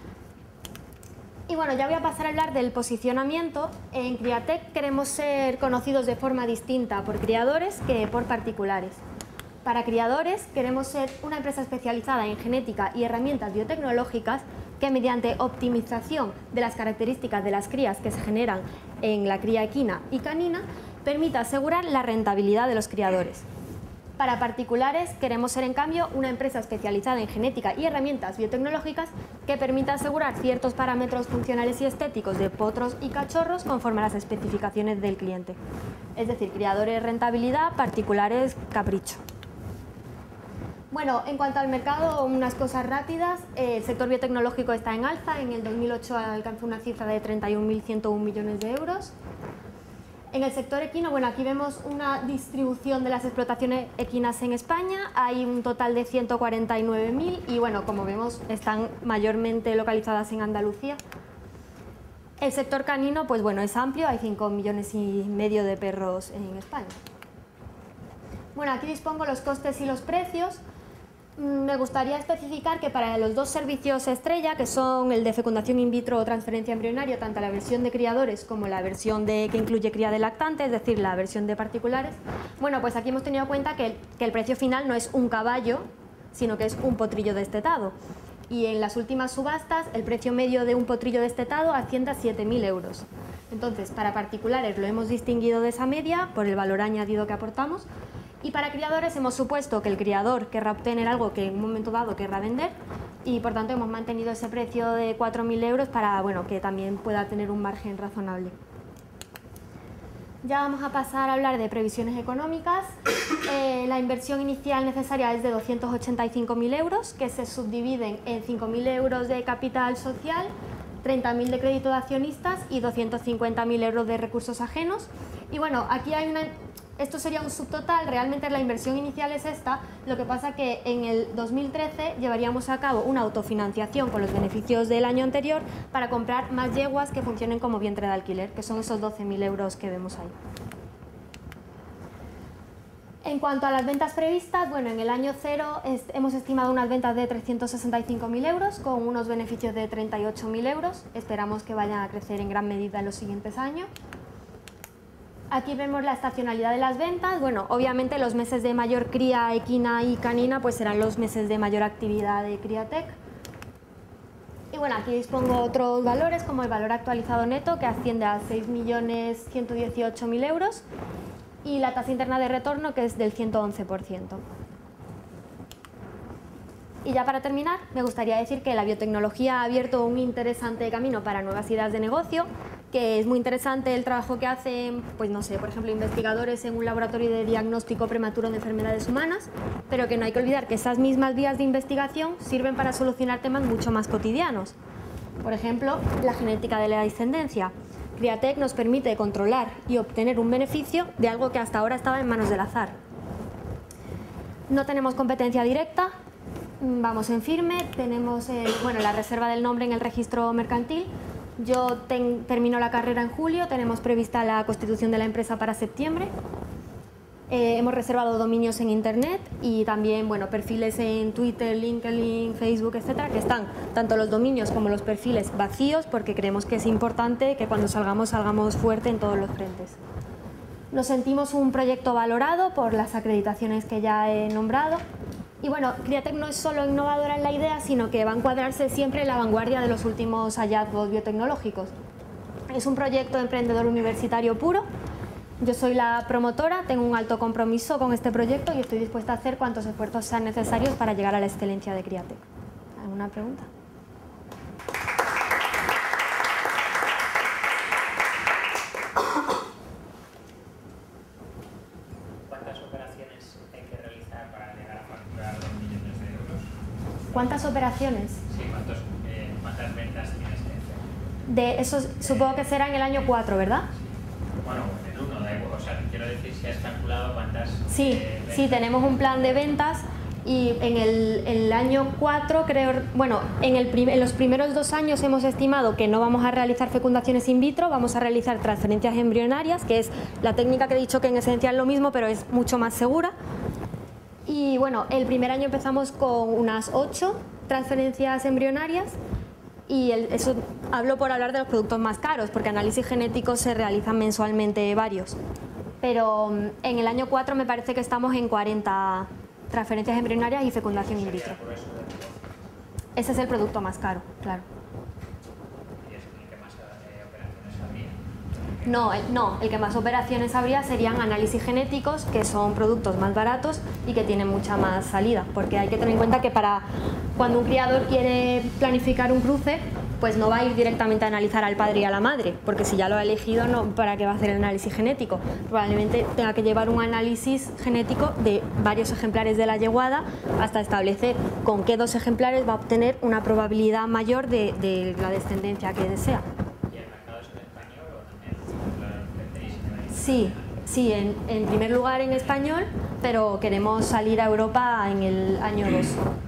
Y bueno, ya voy a pasar a hablar del posicionamiento. En Criatec queremos ser conocidos de forma distinta por criadores que por particulares. Para criadores queremos ser una empresa especializada en genética y herramientas biotecnológicas que mediante optimización de las características de las crías que se generan en la cría equina y canina permita asegurar la rentabilidad de los criadores. Para particulares queremos ser en cambio una empresa especializada en genética y herramientas biotecnológicas que permita asegurar ciertos parámetros funcionales y estéticos de potros y cachorros conforme a las especificaciones del cliente. Es decir, criadores rentabilidad, particulares capricho. Bueno, en cuanto al mercado, unas cosas rápidas. El sector biotecnológico está en alza. En el 2008 alcanzó una cifra de 31.101 millones de euros. En el sector equino, bueno, aquí vemos una distribución de las explotaciones equinas en España. Hay un total de 149.000 y, bueno, como vemos, están mayormente localizadas en Andalucía. El sector canino, pues bueno, es amplio. Hay 5,5 millones de perros en España. Bueno, aquí dispongo los costes y los precios. Me gustaría especificar que para los dos servicios estrella, que son el de fecundación in vitro o transferencia embrionaria, tanto la versión de criadores como la versión que incluye cría de lactante, es decir, la versión de particulares, bueno, pues aquí hemos tenido en cuenta que el precio final no es un caballo, sino que es un potrillo destetado. Y en las últimas subastas, el precio medio de un potrillo destetado asciende a 7.000 euros. Entonces, para particulares lo hemos distinguido de esa media por el valor añadido que aportamos. Y para criadores hemos supuesto que el criador querrá obtener algo que en un momento dado querrá vender y por tanto hemos mantenido ese precio de 4.000 euros para, bueno, que también pueda tener un margen razonable. Ya vamos a pasar a hablar de previsiones económicas. La inversión inicial necesaria es de 285.000 euros, que se subdividen en 5.000 euros de capital social, 30.000 de crédito de accionistas y 250.000 euros de recursos ajenos. Y bueno, aquí hay esto sería un subtotal, realmente la inversión inicial es esta, lo que pasa que en el 2013 llevaríamos a cabo una autofinanciación con los beneficios del año anterior para comprar más yeguas que funcionen como vientre de alquiler, que son esos 12.000 euros que vemos ahí. En cuanto a las ventas previstas, bueno, en el año 0 hemos estimado unas ventas de 365.000 euros con unos beneficios de 38.000 euros. Esperamos que vayan a crecer en gran medida en los siguientes años. Aquí vemos la estacionalidad de las ventas. Bueno, obviamente los meses de mayor cría equina y canina pues serán los meses de mayor actividad de Criatec. Y bueno, aquí dispongo otros valores como el valor actualizado neto que asciende a 6.118.000 euros y la tasa interna de retorno que es del 111%. Y ya para terminar, me gustaría decir que la biotecnología ha abierto un interesante camino para nuevas ideas de negocio, que es muy interesante el trabajo que hacen, pues no sé, por ejemplo, investigadores en un laboratorio de diagnóstico prematuro de enfermedades humanas, pero que no hay que olvidar que esas mismas vías de investigación sirven para solucionar temas mucho más cotidianos. Por ejemplo, la genética de la descendencia. Criatec nos permite controlar y obtener un beneficio de algo que hasta ahora estaba en manos del azar. No tenemos competencia directa, vamos en firme, tenemos la reserva del nombre en el registro mercantil. Yo termino la carrera en julio, tenemos prevista la constitución de la empresa para septiembre. Hemos reservado dominios en internet y también perfiles en Twitter, LinkedIn, Facebook, etcétera, que están tanto los dominios como los perfiles vacíos porque creemos que es importante que cuando salgamos fuerte en todos los frentes. Nos sentimos un proyecto valorado por las acreditaciones que ya he nombrado. Y bueno, Criatec no es solo innovadora en la idea, sino que va a encuadrarse siempre en la vanguardia de los últimos hallazgos biotecnológicos. Es un proyecto emprendedor universitario puro. Yo soy la promotora, tengo un alto compromiso con este proyecto y estoy dispuesta a hacer cuantos esfuerzos sean necesarios para llegar a la excelencia de Criatec. ¿Alguna pregunta? ¿Cuántas operaciones? Sí, ¿cuántas ventas tienes que hacer? De eso supongo que será en el año 4, ¿verdad? Bueno, en uno, da igual. O sea, quiero decir si has calculado cuántas... Sí, tenemos un plan de ventas y en el año 4 creo... Bueno, en los primeros 2 años hemos estimado que no vamos a realizar fecundaciones in vitro, vamos a realizar transferencias embrionarias, que es la técnica que he dicho que en esencia es lo mismo, pero es mucho más segura. Y bueno, el primer año empezamos con unas 8 transferencias embrionarias y eso hablo por hablar de los productos más caros, porque análisis genéticos se realizan mensualmente varios. Pero en el año 4 me parece que estamos en 40 transferencias embrionarias y fecundación in vitro. Ese es el producto más caro, claro. ¿Y qué más operaciones habría? No, el que más operaciones habría serían análisis genéticos, que son productos más baratos y que tienen mucha más salida, porque hay que tener en cuenta que cuando un criador quiere planificar un cruce, pues no va a ir directamente a analizar al padre y a la madre, porque si ya lo ha elegido, no, ¿para qué va a hacer el análisis genético? Probablemente tenga que llevar un análisis genético de varios ejemplares de la yeguada hasta establecer con qué 2 ejemplares va a obtener una probabilidad mayor de la descendencia que desea. ¿Y el mercado es en español o también lo tenéis en Sí, en primer lugar en español, pero queremos salir a Europa en el año 2.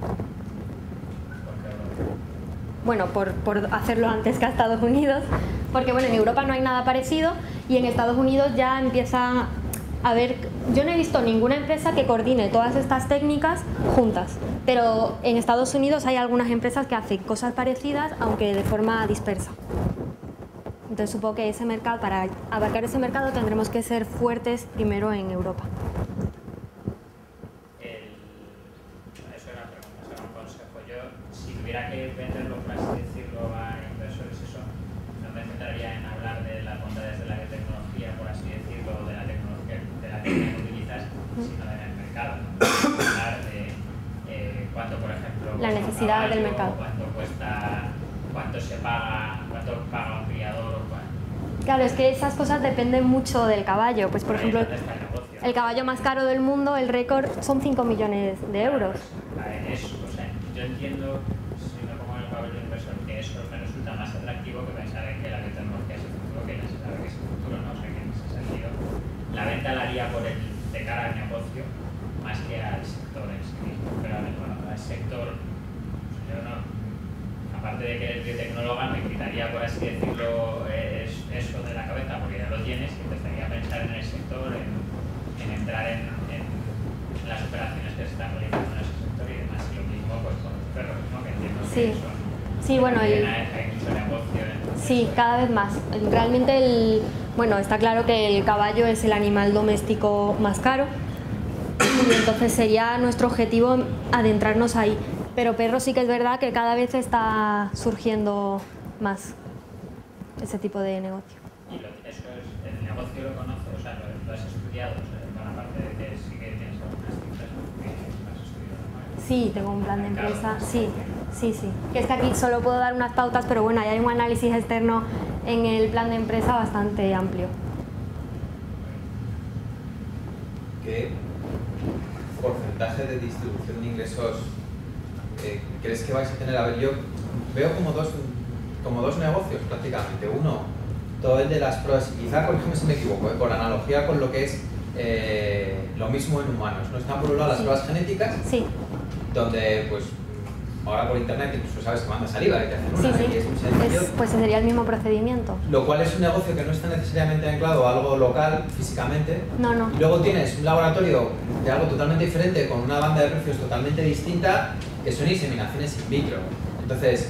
Bueno, por hacerlo antes que a Estados Unidos, porque bueno, en Europa no hay nada parecido y en Estados Unidos ya empieza a ver, yo no he visto ninguna empresa que coordine todas estas técnicas juntas, pero en Estados Unidos hay algunas empresas que hacen cosas parecidas, aunque de forma dispersa. Entonces supongo que ese mercado, para abarcar ese mercado tendremos que ser fuertes primero en Europa. Eso era una pregunta, será un consejo. Yo, si tuviera que venderlo, por así decirlo, a inversores, eso, no me centraría en hablar de las bondades de la biotecnología, por así decirlo, de la tecnología, de la técnica que utilizas, sino en el mercado. Hablar de cuánto, por ejemplo, la necesidad del mercado. Cuánto cuesta, cuánto paga un criador. Claro, es que esas cosas dependen mucho del caballo. Pues por ejemplo, el caballo más caro del mundo, el récord, son 5 millones de euros. Eso, o sea, yo entiendo, si me pongo en el papel del inversor, que eso me resulta más atractivo que pensar en que la biotecnología es el futuro, que no se sabe que es el futuro, ¿no? O sea, que en ese sentido, la venta la haría de cara al negocio más que al sector en sí mismo. Pero bueno, al sector, yo no, aparte de que eres biotecnóloga, me quitaría, por así decirlo, eso de la cabeza, porque ya lo tienes, y empezaría a pensar en el sector, en entrar en las operaciones que se están realizando en ese sector y demás. Y lo mismo pues con los perros, ¿no? Que entiendo que sí, bueno, hay mucho negocio en sí, cada vez más. Realmente bueno, está claro que el caballo es el animal doméstico más caro y entonces sería nuestro objetivo adentrarnos ahí. Pero perros sí que es verdad que cada vez está surgiendo más ese tipo de negocio. ¿Y eso es, el negocio lo conoces? O sea, lo has estudiado? O sea, bueno, aparte de que sí que tienes algunas cifras que has estudiado, ¿no? Sí, tengo un plan de empresa, sí. Que es que aquí solo puedo dar unas pautas, pero bueno, ahí hay un análisis externo en el plan de empresa bastante amplio. ¿Qué porcentaje de distribución de ingresos crees que vais a tener? A ver, yo veo como dos negocios prácticamente. Uno, todo el de las pruebas, y quizá corrígeme si me equivoco, por analogía con lo que es lo mismo en humanos, ¿no? Están por un lado las pruebas genéticas, donde pues ahora por internet incluso sabes que manda saliva y te hacen una, y es muy sencillo. Pues sería el mismo procedimiento. Lo cual es un negocio que no está necesariamente anclado a algo local físicamente. No. Y luego tienes un laboratorio de algo totalmente diferente, con una banda de precios totalmente distinta, que son inseminaciones in vitro. Entonces,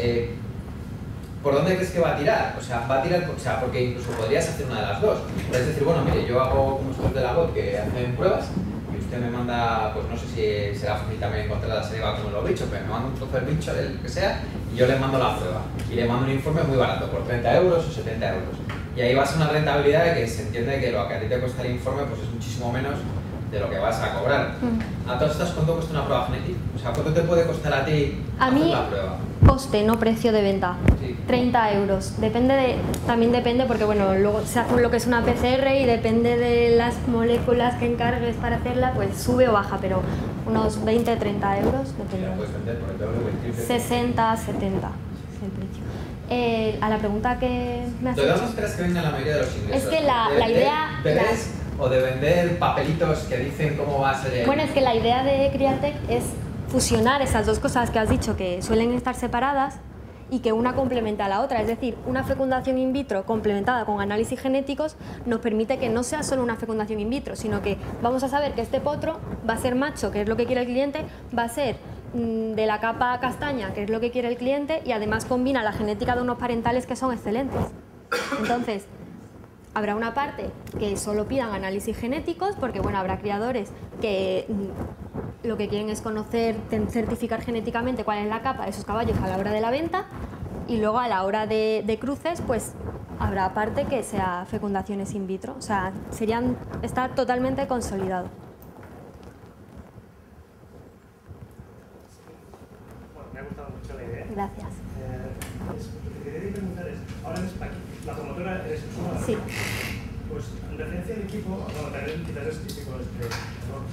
¿por dónde crees que va a tirar? O sea, va a tirar, porque incluso podrías hacer una de las dos. Puedes decir, bueno, mire, yo hago como estos de la GOT que hacen pruebas y usted me manda, pues no sé si será fácil también encontrar la saliva como los bichos, pero me manda un trozo del bicho, el que sea, y yo le mando la prueba. Y le mando un informe muy barato, por 30 euros o 70 euros. Y ahí vas a una rentabilidad de que se entiende que lo que a ti te cuesta el informe pues es muchísimo menos de lo que vas a cobrar. ¿A todas estas cuánto cuesta una prueba genética? O sea, ¿cuánto te puede costar a ti hacer la prueba? Coste, no precio de venta. Sí. 30 euros. También depende porque bueno, luego se hace lo que es una PCR y depende de las moléculas que encargues para hacerla, pues sube o baja, pero unos 20-30 euros. ¿Y la puedes vender por el doble o el triple? 60, 70 es el precio. A la pregunta que me has ¿De dónde hecho, esperas que venga la mayoría de los ingresos? es que la idea... ¿Bebés o de vender papelitos que dicen cómo va a ser el... Bueno, es que la idea de Criatec es fusionar esas dos cosas que has dicho que suelen estar separadas y que una complementa a la otra. Es decir, una fecundación in vitro complementada con análisis genéticos nos permite que no sea solo una fecundación in vitro, sino que vamos a saber que este potro va a ser macho, que es lo que quiere el cliente, va a ser de la capa castaña, que es lo que quiere el cliente, y además combina la genética de unos parentales que son excelentes. Entonces, habrá una parte que solo pidan análisis genéticos, porque bueno, habrá criadores que lo que quieren es conocer, certificar genéticamente cuál es la capa de sus caballos a la hora de la venta, y luego a la hora de cruces, pues habrá parte que sea fecundaciones in vitro, o sea, está totalmente consolidado. Bueno, me ha gustado mucho la idea. Gracias. Lo que quería preguntar es, ahora la promotora eres tú sola. Sí. Pues en referencia al equipo, también quizás es típico error,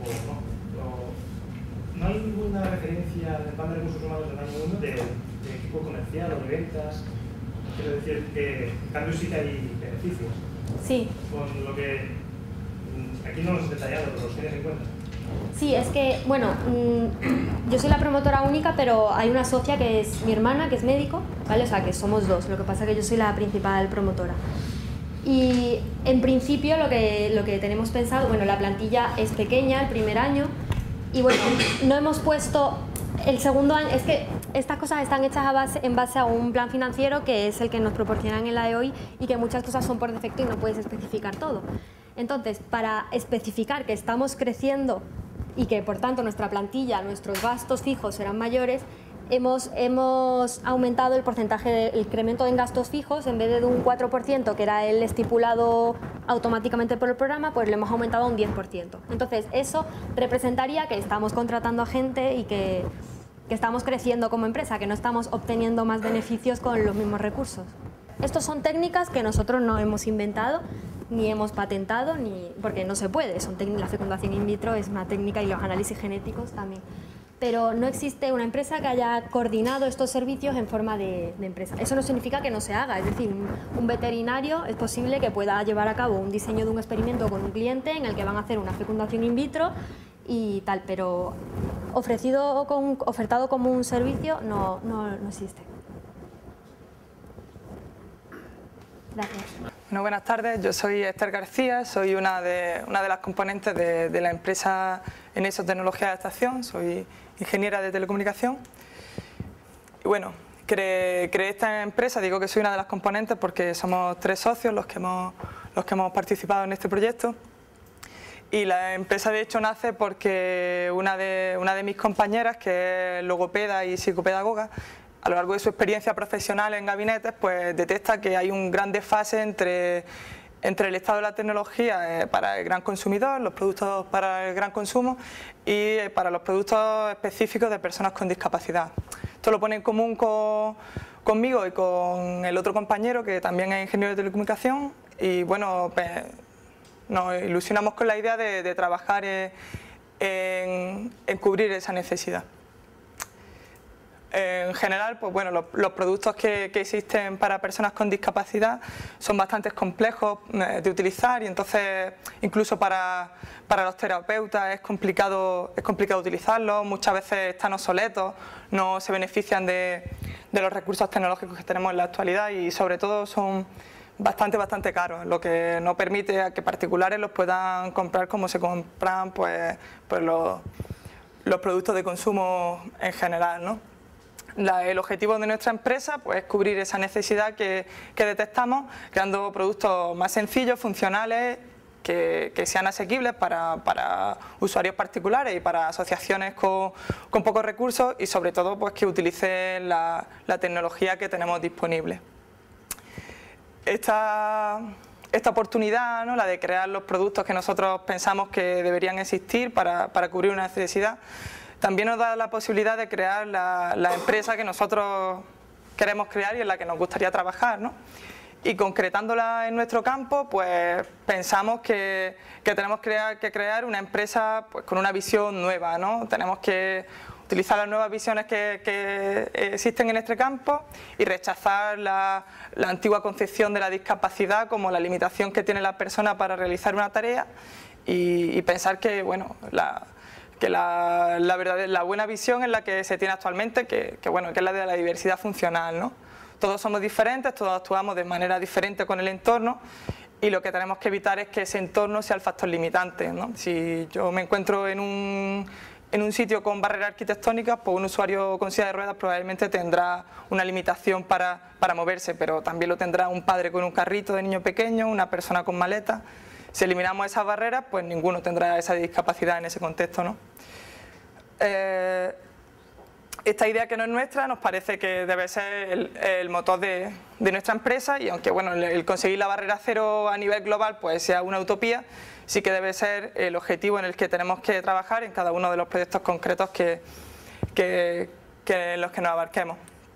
no hay ninguna referencia en el plan de recursos humanos del año 1 de equipo comercial o de ventas. Quiero decir que en cambio sí que hay beneficios. Sí. Con lo que aquí no los he detallado, pero los tienes en cuenta. Sí, es que, bueno, yo soy la promotora única, pero hay una socia que es mi hermana, que es médico, ¿vale? O sea, que somos dos, lo que pasa es que yo soy la principal promotora. Y en principio lo que tenemos pensado, bueno, la plantilla es pequeña el primer año y bueno, no hemos puesto el segundo año, es que estas cosas están hechas en base a un plan financiero que es el que nos proporcionan en la EOI y que muchas cosas son por defecto y no puedes especificar todo. Entonces, para especificar que estamos creciendo y que por tanto nuestra plantilla, nuestros gastos fijos serán mayores, hemos aumentado el porcentaje del incremento en gastos fijos. En vez de un 4%, que era el estipulado automáticamente por el programa, pues lo hemos aumentado a un 10%. Entonces, eso representaría que estamos contratando a gente y que estamos creciendo como empresa, que no estamos obteniendo más beneficios con los mismos recursos. Estas son técnicas que nosotros no hemos inventado, ni hemos patentado, porque no se puede. La fecundación in vitro es una técnica y los análisis genéticos también. Pero no existe una empresa que haya coordinado estos servicios en forma de empresa. Eso no significa que no se haga, es decir, un veterinario es posible que pueda llevar a cabo un diseño de un experimento con un cliente en el que van a hacer una fecundación in vitro y tal, pero ofertado como un servicio no existe. Gracias. Bueno, buenas tardes, yo soy Esther García, soy una de las componentes de la empresa Eneso Tecnología de Adaptación, soy ingeniera de telecomunicación. Y bueno, creé esta empresa, digo que soy una de las componentes porque somos 3 socios los que hemos participado en este proyecto. Y la empresa de hecho nace porque una de mis compañeras, que es logopeda y psicopedagoga, a lo largo de su experiencia profesional en gabinetes, pues detecta que hay un gran desfase entre el estado de la tecnología para el gran consumidor, los productos para el gran consumo y para los productos específicos de personas con discapacidad. Esto lo pone en común conmigo y con el otro compañero que también es ingeniero de telecomunicación y bueno, pues, nos ilusionamos con la idea de trabajar en cubrir esa necesidad. En general, pues bueno, los productos que existen para personas con discapacidad son bastante complejos de utilizar y entonces incluso para los terapeutas es complicado utilizarlos, muchas veces están obsoletos, no se benefician de los recursos tecnológicos que tenemos en la actualidad y sobre todo son bastante caros, lo que no permite a que particulares los puedan comprar como se compran pues los productos de consumo en general, ¿no? El objetivo de nuestra empresa pues, es cubrir esa necesidad que detectamos, creando productos más sencillos, funcionales, que sean asequibles para usuarios particulares y para asociaciones con pocos recursos y sobre todo pues, que utilicen la tecnología que tenemos disponible. Esta oportunidad, ¿no? La de crear los productos que nosotros pensamos que deberían existir para cubrir una necesidad, también nos da la posibilidad de crear la empresa que nosotros queremos crear y en la que nos gustaría trabajar, ¿no? Y concretándola en nuestro campo, pues pensamos que tenemos que crear una empresa pues, con una visión nueva, ¿no? Tenemos que utilizar las nuevas visiones que existen en este campo y rechazar la antigua concepción de la discapacidad como la limitación que tiene la persona para realizar una tarea y pensar que, bueno, la buena visión es la que se tiene actualmente, que es la de la diversidad funcional, ¿no? Todos somos diferentes, todos actuamos de manera diferente con el entorno y lo que tenemos que evitar es que ese entorno sea el factor limitante, ¿no? Si yo me encuentro en un sitio con barreras arquitectónicas, pues un usuario con silla de ruedas probablemente tendrá una limitación para moverse, pero también lo tendrá un padre con un carrito de niño pequeño, una persona con maleta. Si eliminamos esas barreras, pues ninguno tendrá esa discapacidad en ese contexto, ¿no? esta idea que no es nuestra nos parece que debe ser el motor de nuestra empresa, y aunque bueno, el conseguir la barrera cero a nivel global pues sea una utopía, sí que debe ser el objetivo en el que tenemos que trabajar en cada uno de los proyectos concretos en los que nos abarquemos.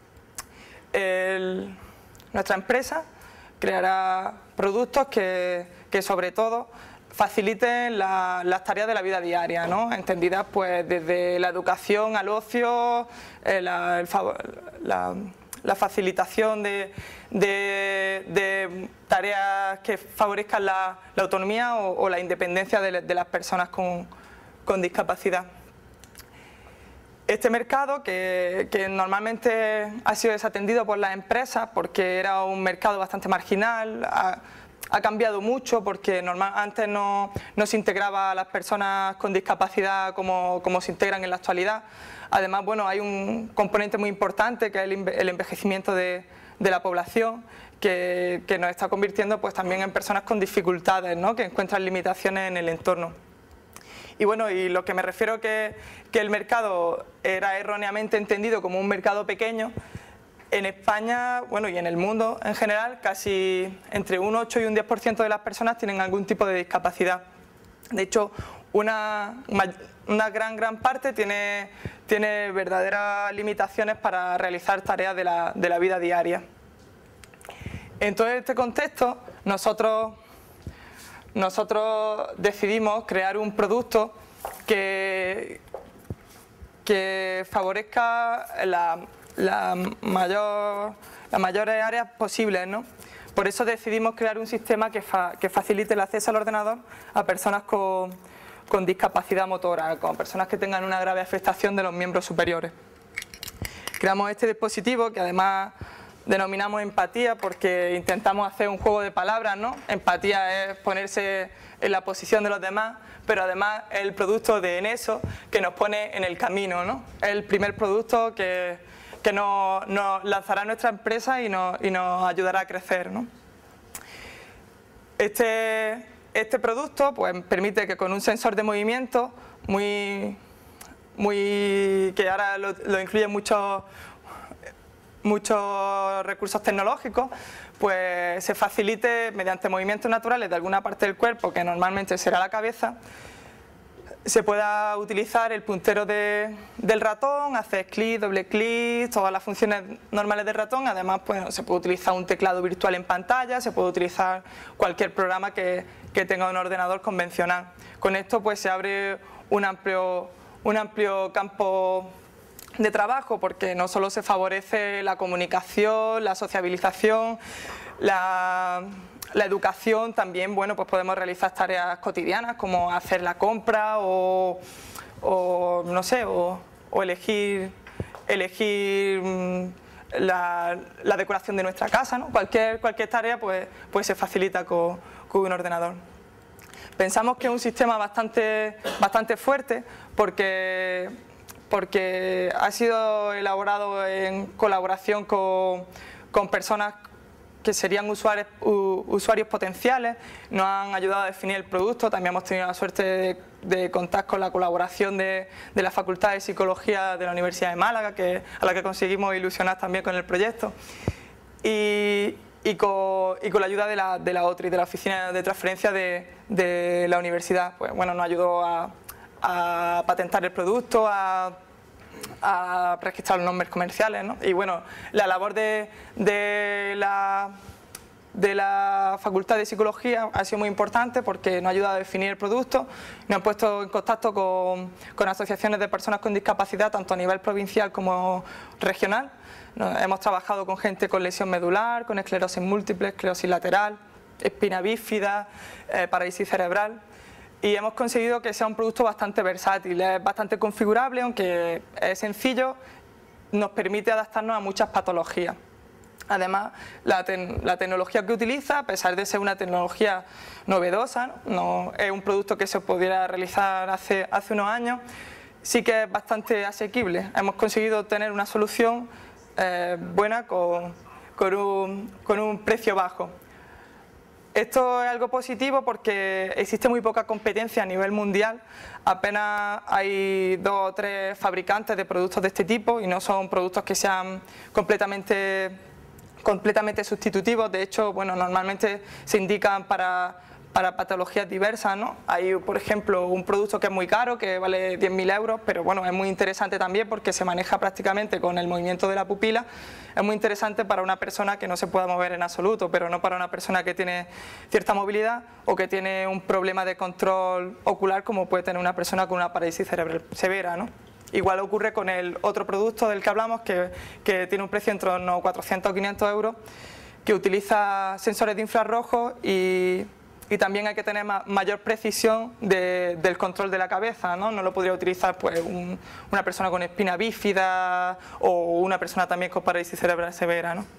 Nuestra empresa creará productos que sobre todo faciliten las tareas de la vida diaria, ¿no? Entendidas pues desde la educación al ocio, la facilitación de tareas que favorezcan la autonomía o la independencia de las personas con discapacidad. Este mercado, que normalmente ha sido desatendido por las empresas porque era un mercado bastante marginal, ha cambiado mucho porque antes no se integraba a las personas con discapacidad como se integran en la actualidad. Además, bueno, hay un componente muy importante que es el envejecimiento de la población, que nos está convirtiendo pues también en personas con dificultades, ¿no? Que encuentran limitaciones en el entorno. Y bueno, y lo que me refiero que el mercado era erróneamente entendido como un mercado pequeño, en España, bueno, y en el mundo en general, casi entre un 8 y un 10% de las personas tienen algún tipo de discapacidad. De hecho, una gran parte tiene verdaderas limitaciones para realizar tareas de la vida diaria. En todo este contexto, nosotros decidimos crear un producto que favorezca las mayores áreas posibles, ¿no? Por eso decidimos crear un sistema que facilite el acceso al ordenador a personas con discapacidad motora, con personas que tengan una grave afectación de los miembros superiores. Creamos este dispositivo que además denominamos empatía porque intentamos hacer un juego de palabras, ¿no? Empatía es ponerse en la posición de los demás, pero además es el producto de Eneso que nos pone en el camino, ¿no? Es el primer producto que nos lanzará nuestra empresa y nos ayudará a crecer, ¿no? Este producto pues, permite que con un sensor de movimiento que ahora lo incluye muchos recursos tecnológicos, pues se facilite mediante movimientos naturales de alguna parte del cuerpo, que normalmente será la cabeza, se pueda utilizar el puntero del ratón, hacer clic, doble clic, todas las funciones normales del ratón. Además, pues, se puede utilizar un teclado virtual en pantalla, se puede utilizar cualquier programa que tenga un ordenador convencional. Con esto pues se abre un amplio campo de trabajo, porque no solo se favorece la comunicación, la sociabilización, la educación, también bueno, pues podemos realizar tareas cotidianas como hacer la compra o no sé, o elegir la decoración de nuestra casa, ¿no? Cualquier tarea pues se facilita con un ordenador. Pensamos que es un sistema bastante fuerte porque ha sido elaborado en colaboración con personas que serían usuarios potenciales, nos han ayudado a definir el producto. También hemos tenido la suerte de contar con la colaboración de la Facultad de Psicología de la Universidad de Málaga, a la que conseguimos ilusionar también con el proyecto, y con la ayuda de la OTRI, de la Oficina de Transferencia de la Universidad. Pues bueno, nos ayudó a patentar el producto, a registrar los nombres comerciales, ¿no? Y bueno, la labor de la Facultad de Psicología ha sido muy importante porque nos ha ayudado a definir el producto, nos han puesto en contacto con asociaciones de personas con discapacidad, tanto a nivel provincial como regional. Hemos trabajado con gente con lesión medular, con esclerosis múltiple, esclerosis lateral, espina bífida, parálisis cerebral. Y hemos conseguido que sea un producto bastante versátil, es bastante configurable, aunque es sencillo, nos permite adaptarnos a muchas patologías. Además, la tecnología que utiliza, a pesar de ser una tecnología novedosa, no es un producto que se pudiera realizar hace unos años, sí que es bastante asequible. Hemos conseguido obtener una solución buena con un precio bajo. Esto es algo positivo porque existe muy poca competencia a nivel mundial, apenas hay 2 o 3 fabricantes de productos de este tipo y no son productos que sean completamente sustitutivos. De hecho, bueno, normalmente se indican para patologías diversas, ¿no? Hay, por ejemplo, un producto que es muy caro, que vale 10.000 euros, pero bueno, es muy interesante también porque se maneja prácticamente con el movimiento de la pupila. Es muy interesante para una persona que no se pueda mover en absoluto, pero no para una persona que tiene cierta movilidad o que tiene un problema de control ocular, como puede tener una persona con una parálisis cerebral severa, ¿no? Igual ocurre con el otro producto del que hablamos, que tiene un precio entre unos 400 o 500 euros, que utiliza sensores de infrarrojos y también hay que tener mayor precisión del control de la cabeza, ¿no? No lo podría utilizar pues, una persona con espina bífida o una persona también con parálisis cerebral severa, ¿no?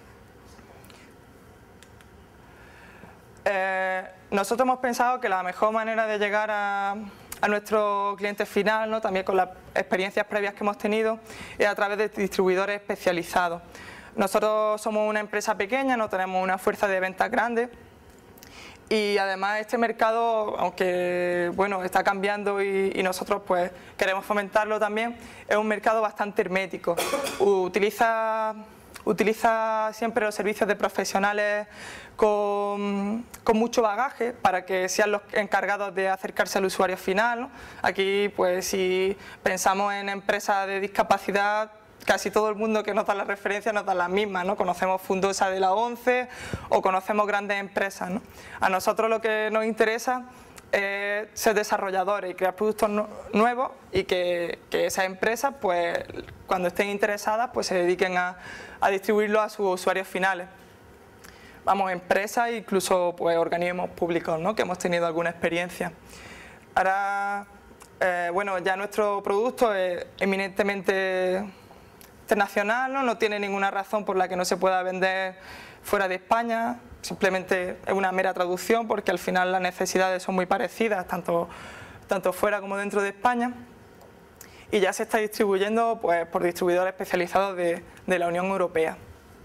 Nosotros hemos pensado que la mejor manera de llegar a nuestro cliente final, ¿no? También con las experiencias previas que hemos tenido, es a través de distribuidores especializados. Nosotros somos una empresa pequeña, no tenemos una fuerza de ventas grande. Y además este mercado, aunque bueno, está cambiando y nosotros pues queremos fomentarlo también, es un mercado bastante hermético. Utiliza siempre los servicios de profesionales con mucho bagaje para que sean los encargados de acercarse al usuario final, ¿no? Aquí pues si pensamos en empresas de discapacidad, casi todo el mundo que nos da las referencias nos da las mismas, ¿no? Conocemos Fundosa de la ONCE o conocemos grandes empresas, ¿no? A nosotros lo que nos interesa es ser desarrolladores y crear productos nuevos y que esas empresas, pues, cuando estén interesadas, pues se dediquen a distribuirlo a sus usuarios finales. Vamos, empresas e incluso pues, organismos públicos, ¿no? Que hemos tenido alguna experiencia. Ahora, bueno, ya nuestro producto es eminentemente internacional, ¿no? No tiene ninguna razón por la que no se pueda vender fuera de España, simplemente es una mera traducción porque al final las necesidades son muy parecidas, tanto fuera como dentro de España, y ya se está distribuyendo pues, por distribuidores especializados de la Unión Europea.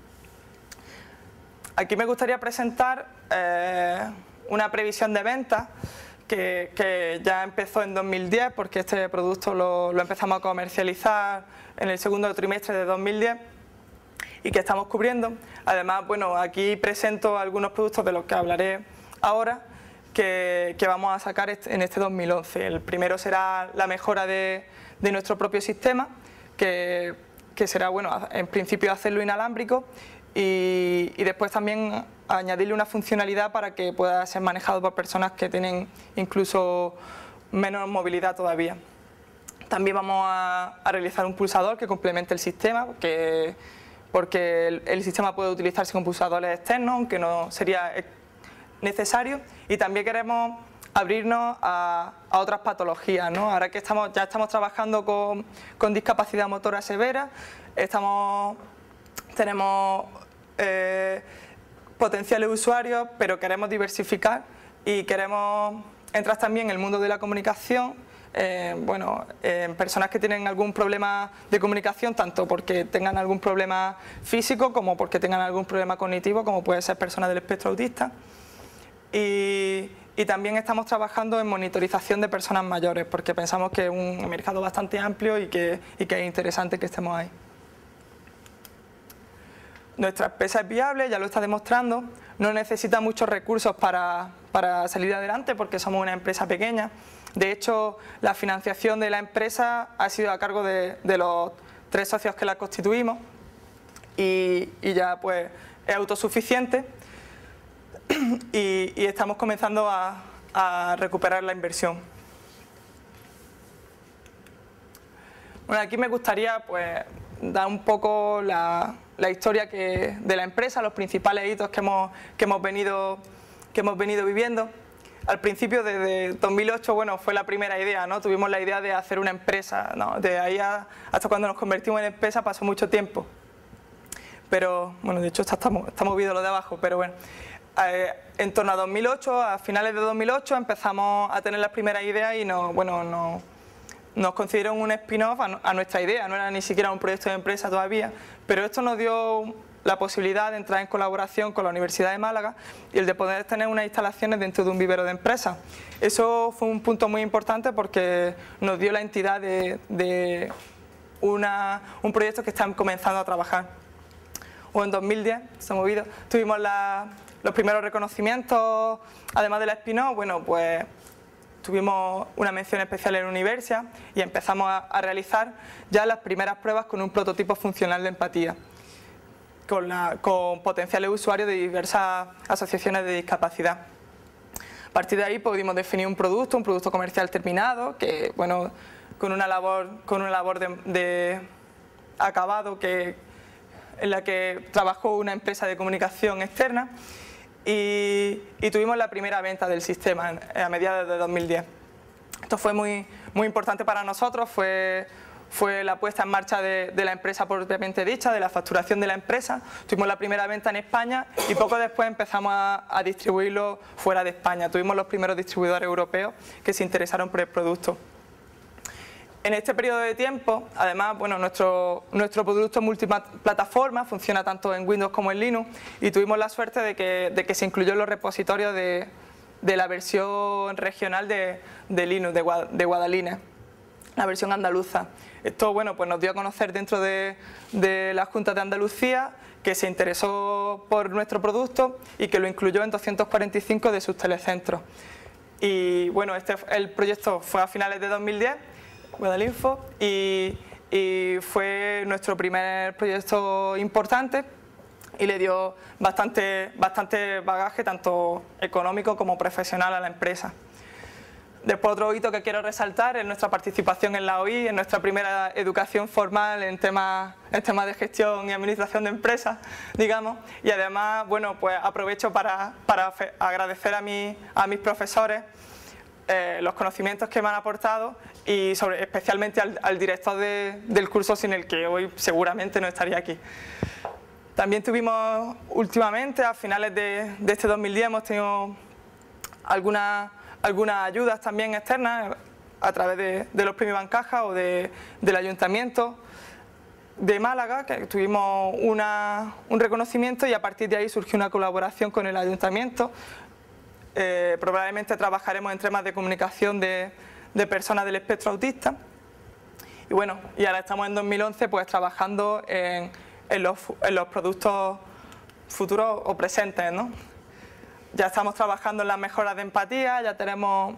Aquí me gustaría presentar una previsión de ventas que ya empezó en 2010, porque este producto lo empezamos a comercializar en el segundo trimestre de 2010 y que estamos cubriendo. Además, bueno, aquí presento algunos productos de los que hablaré ahora que vamos a sacar en este 2011. El primero será la mejora de nuestro propio sistema, que será, bueno, en principio hacerlo inalámbrico y después también añadirle una funcionalidad para que pueda ser manejado por personas que tienen incluso menos movilidad todavía. También vamos a realizar un pulsador que complemente el sistema, porque el sistema puede utilizarse con pulsadores externos, aunque no sería necesario. Y también queremos abrirnos a otras patologías, ¿no? Ahora que ya estamos trabajando con discapacidad motora severa, tenemos potenciales usuarios, pero queremos diversificar y queremos entrar también en el mundo de la comunicación. En personas que tienen algún problema de comunicación, tanto porque tengan algún problema físico como porque tengan algún problema cognitivo, como puede ser personas del espectro autista. Y también estamos trabajando en monitorización de personas mayores, porque pensamos que es un mercado bastante amplio y que es interesante que estemos ahí. Nuestra empresa es viable, ya lo está demostrando, no necesita muchos recursos para salir adelante porque somos una empresa pequeña. De hecho, la financiación de la empresa ha sido a cargo de los 3 socios que la constituimos y ya pues es autosuficiente y estamos comenzando a recuperar la inversión. Bueno, aquí me gustaría pues dar un poco la historia de la empresa, los principales hitos que hemos venido viviendo. Al principio, desde 2008, bueno, fue la primera idea, ¿no? Tuvimos la idea de hacer una empresa, ¿no? De ahí hasta cuando nos convertimos en empresa pasó mucho tiempo. Pero, bueno, de hecho estamos viendo lo de abajo, pero bueno. En torno a 2008, a finales de 2008, empezamos a tener las primeras ideas y nos concedieron un spin-off a nuestra idea. No era ni siquiera un proyecto de empresa todavía, pero esto nos dio la posibilidad de entrar en colaboración con la Universidad de Málaga y el de poder tener unas instalaciones dentro de un vivero de empresas. Eso fue un punto muy importante porque nos dio la entidad de un proyecto que están comenzando a trabajar. O en 2010, se ha movido, tuvimos los primeros reconocimientos, además de la spin-off, bueno, pues tuvimos una mención especial en Universia y empezamos a realizar ya las primeras pruebas con un prototipo funcional de empatía, con potenciales usuarios de diversas asociaciones de discapacidad. A partir de ahí pudimos definir un producto comercial terminado, que bueno, con una labor de acabado en la que trabajó una empresa de comunicación externa. Y tuvimos la primera venta del sistema a mediados de 2010. Esto fue muy importante para nosotros, fue la puesta en marcha de la empresa propiamente dicha, de la facturación de la empresa. Tuvimos la primera venta en España y poco después empezamos a distribuirlo fuera de España. Tuvimos los primeros distribuidores europeos que se interesaron por el producto. En este periodo de tiempo, además, bueno, nuestro producto es multiplataforma, funciona tanto en Windows como en Linux y tuvimos la suerte de que se incluyó en los repositorios de la versión regional de Linux, de Guadalines, la versión andaluza. Esto, bueno, pues nos dio a conocer dentro de la Junta de Andalucía, que se interesó por nuestro producto y que lo incluyó en 245 de sus telecentros. Y bueno, el proyecto fue a finales de 2010, Guadalinfo, y fue nuestro primer proyecto importante y le dio bastante bagaje tanto económico como profesional a la empresa. Después, otro hito que quiero resaltar es nuestra participación en la OI, en nuestra primera educación formal en temas de gestión y administración de empresas, digamos, y además, bueno, pues aprovecho para agradecer a mis profesores los conocimientos que me han aportado y especialmente al director del curso, sin el que hoy seguramente no estaría aquí. También tuvimos últimamente, a finales de este 2010, hemos tenido algunas ayudas también externas a través de los premios Bancaja o del Ayuntamiento de Málaga, que tuvimos un reconocimiento y a partir de ahí surgió una colaboración con el Ayuntamiento. Probablemente trabajaremos en temas de comunicación de personas del espectro autista. Y bueno, y ahora estamos en 2011 pues trabajando en los productos futuros o presentes, ¿no? Ya estamos trabajando en las mejoras de empatía, ya tenemos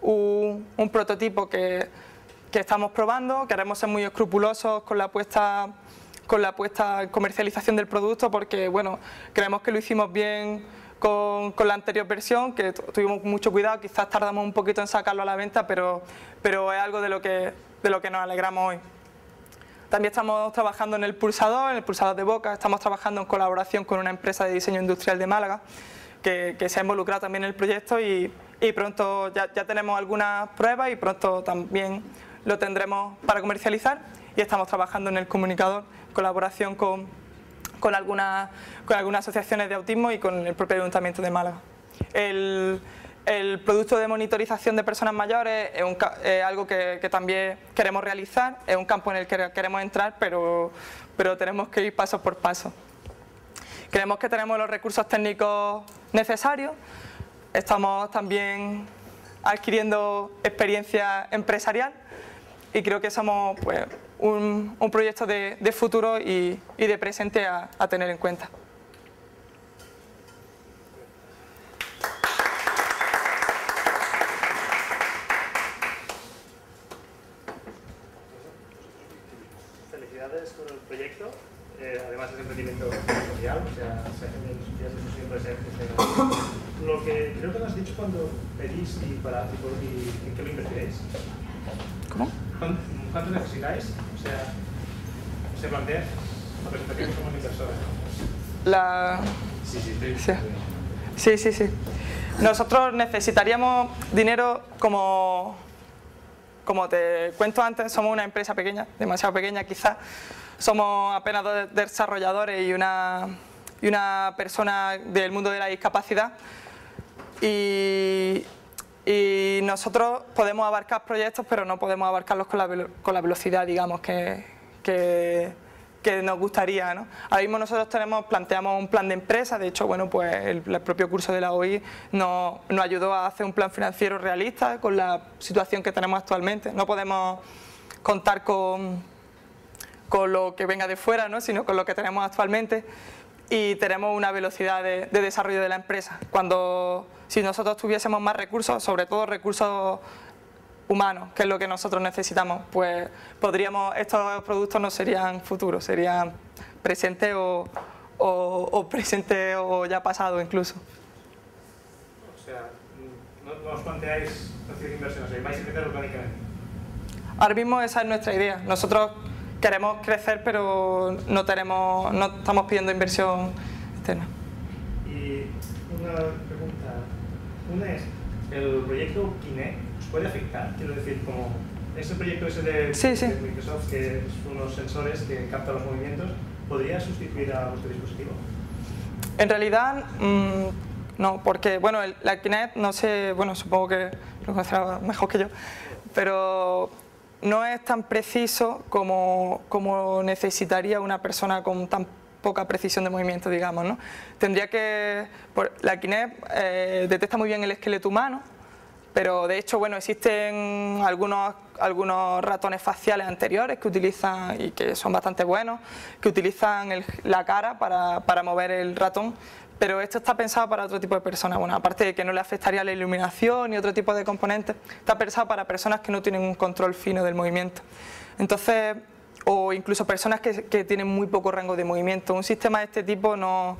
un prototipo que estamos probando. Queremos ser muy escrupulosos con la puesta en comercialización del producto porque, bueno, creemos que lo hicimos bien con la anterior versión, que tuvimos mucho cuidado, quizás tardamos un poquito en sacarlo a la venta, pero es algo de lo que nos alegramos hoy. También estamos trabajando en el pulsador de boca, estamos trabajando en colaboración con una empresa de diseño industrial de Málaga, que se ha involucrado también en el proyecto y pronto ya tenemos algunas pruebas y pronto también lo tendremos para comercializar y estamos trabajando en el comunicador en colaboración con algunas asociaciones de autismo y con el propio Ayuntamiento de Málaga. El producto de monitorización de personas mayores es algo que también queremos realizar, es un campo en el que queremos entrar, pero tenemos que ir paso por paso. Creemos que tenemos los recursos técnicos necesarios, estamos también adquiriendo experiencia empresarial y creo que somos pues, un proyecto de futuro y de presente a tener en cuenta. Felicidades con el proyecto, además es emprendimiento social, o sea, se hacen eso siempre se hace. Lo que creo que me has dicho cuando pedís y en qué lo invertiréis. ¿Cómo? ¿Cuánto necesitáis? O sea, se plantea la presentación como inversora. Sí. Nosotros necesitaríamos dinero como te cuento antes, somos una empresa pequeña, demasiado pequeña quizás. Somos apenas dos desarrolladores y una persona del mundo de la discapacidad. Y nosotros podemos abarcar proyectos, pero no podemos abarcarlos con la velocidad, digamos, que que nos gustaría, ¿no? Ahora mismo nosotros planteamos un plan de empresa, de hecho, bueno, pues el propio curso de la OI nos ayudó a hacer un plan financiero realista con la situación que tenemos actualmente. No podemos contar con lo que venga de fuera, ¿no? Sino con lo que tenemos actualmente, y tenemos una velocidad de desarrollo de la empresa. Si nosotros tuviésemos más recursos, sobre todo recursos humanos, que es lo que nosotros necesitamos, pues estos productos no serían futuros, serían presentes o presentes o ya pasados incluso. O sea, no os planteáis recibir inversiones, vais a crecer orgánicamente. Ahora mismo esa es nuestra idea. Nosotros queremos crecer, pero no estamos pidiendo inversión externa. Y una pregunta, una es, ¿el proyecto Kinect os puede afectar? Quiero decir, como ese proyecto de Microsoft, que es unos sensores que captan los movimientos, ¿podría sustituir a vuestro dispositivo? En realidad, no, porque bueno, la Kinect, no sé, bueno, supongo que lo conocerá mejor que yo, pero no es tan preciso como necesitaría una persona con tan poca precisión de movimiento, digamos, ¿no? La Kinect detecta muy bien el esqueleto humano, pero de hecho, bueno, existen algunos ratones faciales anteriores que utilizan, y que son bastante buenos, que utilizan la cara para mover el ratón, pero esto está pensado para otro tipo de personas. Bueno, aparte de que no le afectaría la iluminación y otro tipo de componentes, está pensado para personas que no tienen un control fino del movimiento. Entonces, o incluso personas que tienen muy poco rango de movimiento. Un sistema de este tipo no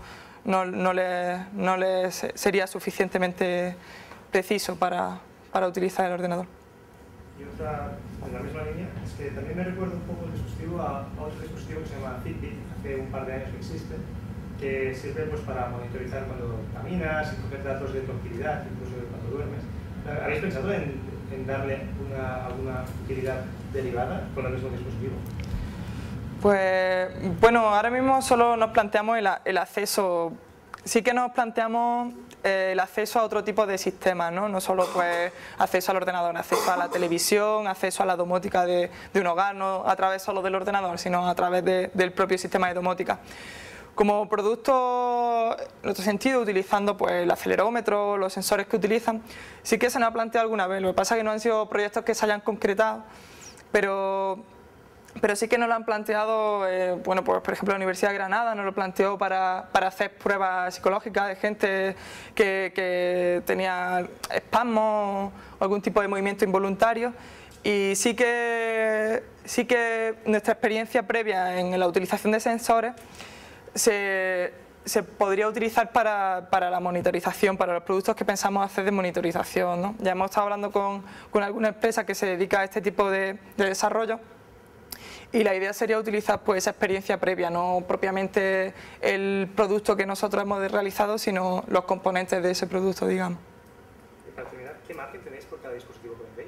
les sería suficientemente preciso para utilizar el ordenador. Y otra, en la misma línea, es que también me recuerda un poco el dispositivo a otro dispositivo que se llama Fitbit, hace un par de años que existe, que sirve pues para monitorizar cuando caminas y coger datos de tu actividad, incluso de cuando duermes. ¿Habéis pensado en darle alguna utilidad derivada con el mismo dispositivo? Pues bueno, ahora mismo solo nos planteamos el acceso. Sí que nos planteamos el acceso a otro tipo de sistemas, ¿no? No solo pues acceso al ordenador, acceso a la televisión, acceso a la domótica de un hogar, no a través solo del ordenador, sino a través del propio sistema de domótica. Como producto, en otro sentido, utilizando pues el acelerómetro, los sensores que utilizan, sí que se nos ha planteado alguna vez. Lo que pasa es que no han sido proyectos que se hayan concretado, pero sí que nos lo han planteado, bueno, pues por ejemplo la Universidad de Granada nos lo planteó para hacer pruebas psicológicas de gente que tenía espasmos o algún tipo de movimiento involuntario, y sí que nuestra experiencia previa en la utilización de sensores se podría utilizar para la monitorización, para los productos que pensamos hacer de monitorización, ¿no? Ya hemos estado hablando con alguna empresa que se dedica a este tipo de desarrollo, y la idea sería utilizar pues esa experiencia previa, no propiamente el producto que nosotros hemos realizado, sino los componentes de ese producto, digamos. Y para terminar, ¿qué margen tenéis por cada dispositivo que vendéis?